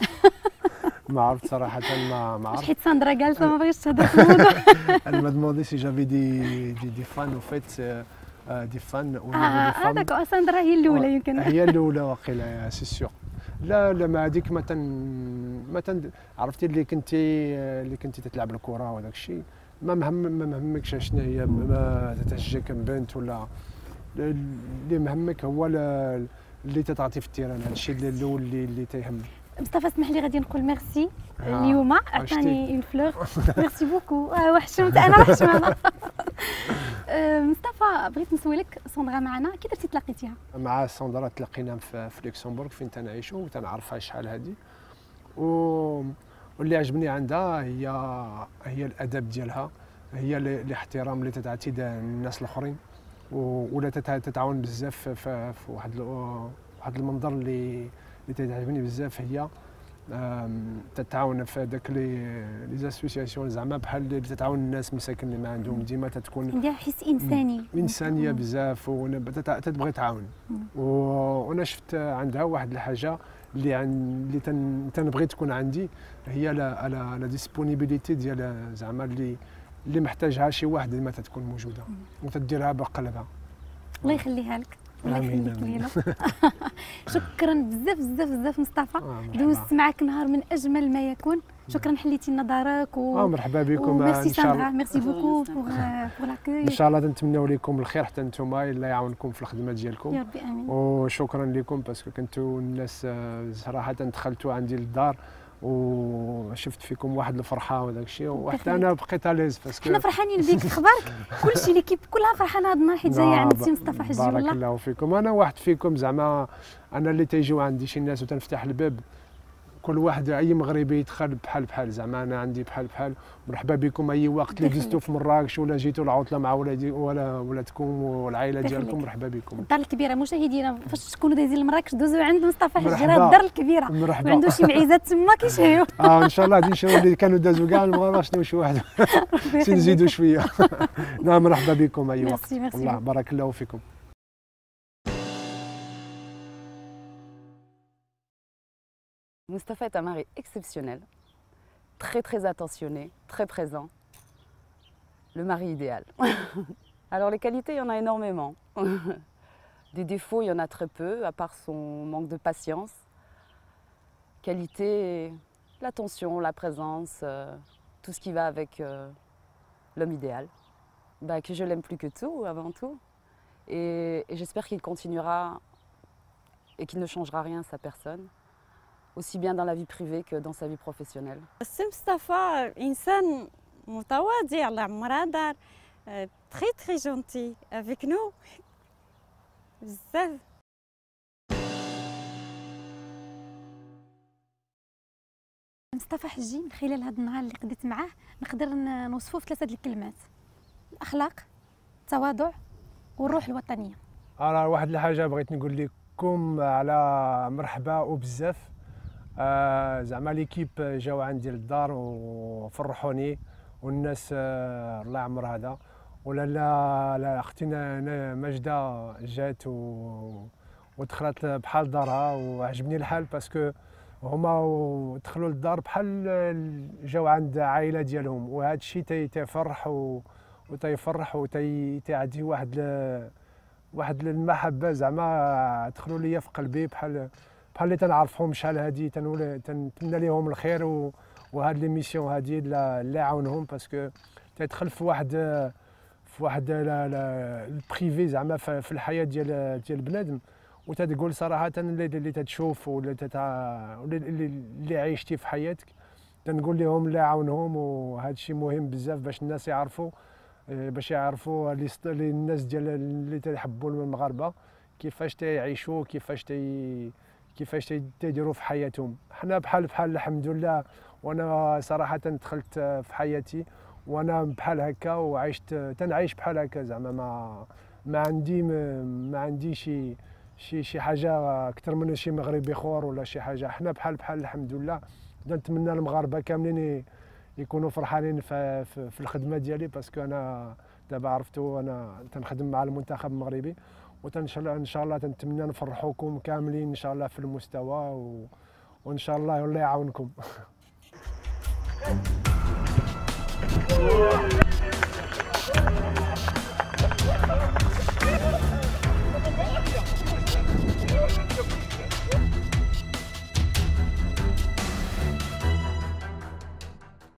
ما عرفت صراحه. ما ما واش عرفت. حيت ساندرا جالسه ما بغيتش تهضر في الموضوع. Elle m'a demandé si j'avais des, des, des fans au fait, euh, euh, des fans au niveau اه des femmes. هذاك ساندرا هي الاولى يمكن. هي الاولى واقيلا سي سيغ. لا لا ما هذيك ما تن ما تن عرفتي اللي كنتي اللي كنتي تتلعب الكره وهذاك الشيء ما مهم ما مهمكش شنو هي ما تتهجى كم بنت ولا اللي مهمك هو ال- اللي تتعطي في التيران. هذا الشيء اللي الاول اللي اللي تيهمني. مصطفى اسمح لي غادي نقول ميرسي آه، اليوم عشتي. عطاني اون فلور. ميرسي بوكو. آه، وحشمت انا وحشمانه. آه، مصطفى بغيت نسولك ساندرا معنا كي درتي تلاقيتيها؟ مع ساندرا تلاقينا في, في لوكسمبورغ فين تنعيشوا وتنعرفها شحال هذه و... واللي عجبني عندها هي هي الادب ديالها، هي ال- الاحترام اللي تتعطي الناس الاخرين و... ولا تتع- تتعاون بزاف في, في واحد ال- واحد المنظر اللي اللي تتعجبني بزاف. هي آم، تتعاون في داك لي لي زاسوسياسيون زعما بحال اللي تتعاون الناس مساكن اللي ما عندهم ديما تتكون عندها حس انساني. انسانيه بزاف وتتبغي تعاون. و- وانا شفت عندها واحد الحاجه اللي عن اللي تن- تنبغي تكون عندي، هي لا لا لا ديسبونيبيليتي ديال زعما اللي اللي محتاجها شي واحد اللي ما تتكون موجوده وتديرها بقلبها. الله يخليها لك. الله آمين، يخليك آمين. لينا. شكرا بزاف بزاف بزاف مصطفى. آه، مرحبا. دوزت معك نهار من اجمل ما يكون. شكرا حليتي لنا دارك و اه مرحبا بكم. ميرسي ان شاء ساندرا، الله ميرسي بوكو بور بور لاكوي. ان شاء الله نتمنوا لكم الخير حتى نتوما، الله يعاونكم في الخدمه ديالكم. يا ربي امين. وشكرا لكم باسكو كنتوا الناس آه، صراحه دخلتوا عندي للدار وشفت فيكم واحد الفرحه وداك الشيء، وحتى انا بقيت اليز باسكو حنا فرحانين بك. اخبارك؟ كلشي ليكيب كلها فرحانه هذا النهار حيت جايه عند السي مصطفى حجي. والله بارك الله فيكم. انا واحد فيكم زعما، انا اللي تيجيو عندي شي ناس وتنفتح الباب، كل واحد اي مغربي يدخل بحال بحال، زعما انا عندي بحال بحال. مرحبا بكم اي وقت اللي دزتوا في مراكش ولا جيتوا العطله مع ولادي ولا ولادكم والعائله ديالكم، مرحبا بكم. الدار الكبيره مشاهدينا، فاش تكونوا دايزين لمراكش دوزوا عند مصطفى حجي، مرحبا. راه الدار الكبيره مرحبا. وعنده شي معيزات تما كيشهيو. اه ان شاء الله غادي نشوفوا اللي كانوا دازوا كاع المغرب شنو شي واحد نزيدوا شويه. نعم مرحبا بكم اي وقت. ميرسي ميرسي. والله بارك الله فيكم. Moustapha est un mari exceptionnel, très très attentionné, très présent. Le mari idéal. Alors les qualités, il y en a énormément. Des défauts, il y en a très peu, à part son manque de patience. Qualité, l'attention, la présence, euh, tout ce qui va avec euh, l'homme idéal. Bah, que je l'aime plus que tout, avant tout. Et, et j'espère qu'il continuera et qu'il ne changera rien à sa personne. Aussi bien dans la vie privée que dans sa vie professionnelle. السي مصطفى إنسان متواضع، الله عمرها دار، تري تري جونتي افيك نو بزاف. مصطفى حجي من خلال هذا النهار اللي قضيت معاه نقدر نوصفه في ثلاثه الكلمات: الاخلاق، التواضع، والروح الوطنيه. انا واحد الحاجه بغيت نقول لكم على مرحبا وبزاف. آه زعما ليكيب جاو عندي للدار وفرحوني، والناس آه الله يعمر هذا. ولا لا لا اختنا ماجده جات و ودخلت بحال دارها، وعجبني الحال باسكو هما دخلوا للدار بحال جاو عند عائله ديالهم، وهذا الشيء تيفرح وتيفرح وتيعطي واحد ل... واحد المحبه، زعما دخلوا ليا في قلبي بحال بحال اللي تنعرفهم شحال هادي. تنتمنى ليهم الخير، و... وهاد لي ميسيون هادي اللي عاونهم باسكو تيدخل في واحد في واحد البريفي زعما في الحياه ديال ديال بنادم، وتتقول صراحه اللي اللي تتشوف ولا تتع... اللي اللي عيشتي في حياتك تنقول لهم اللي عاونهم. وهذا الشيء مهم بزاف باش الناس يعرفوا باش يعرفوا لي الناس ديال اللي تيحبوا المغاربه كيفاش تيعيشوا، كيفاش تي كيفاش تيديروا في حياتهم. حنا بحال بحال الحمد لله. وانا صراحه دخلت في حياتي وانا بحال هكا وعشت تنعيش بحال هكا، زعما ما ما عندي ما عندي شي شي شي حاجه اكثر من شي مغربي اخر ولا شي حاجه. حنا بحال بحال الحمد لله. نتمنى المغاربه كاملين يكونوا فرحانين في, في, في الخدمه ديالي، باسكو انا دابا عرفتوا انا تنخدم مع المنتخب المغربي، وان شاء الله تنتمنى نفرحوكم كاملين ان شاء الله في المستوى، و... وان شاء الله الله يعاونكم.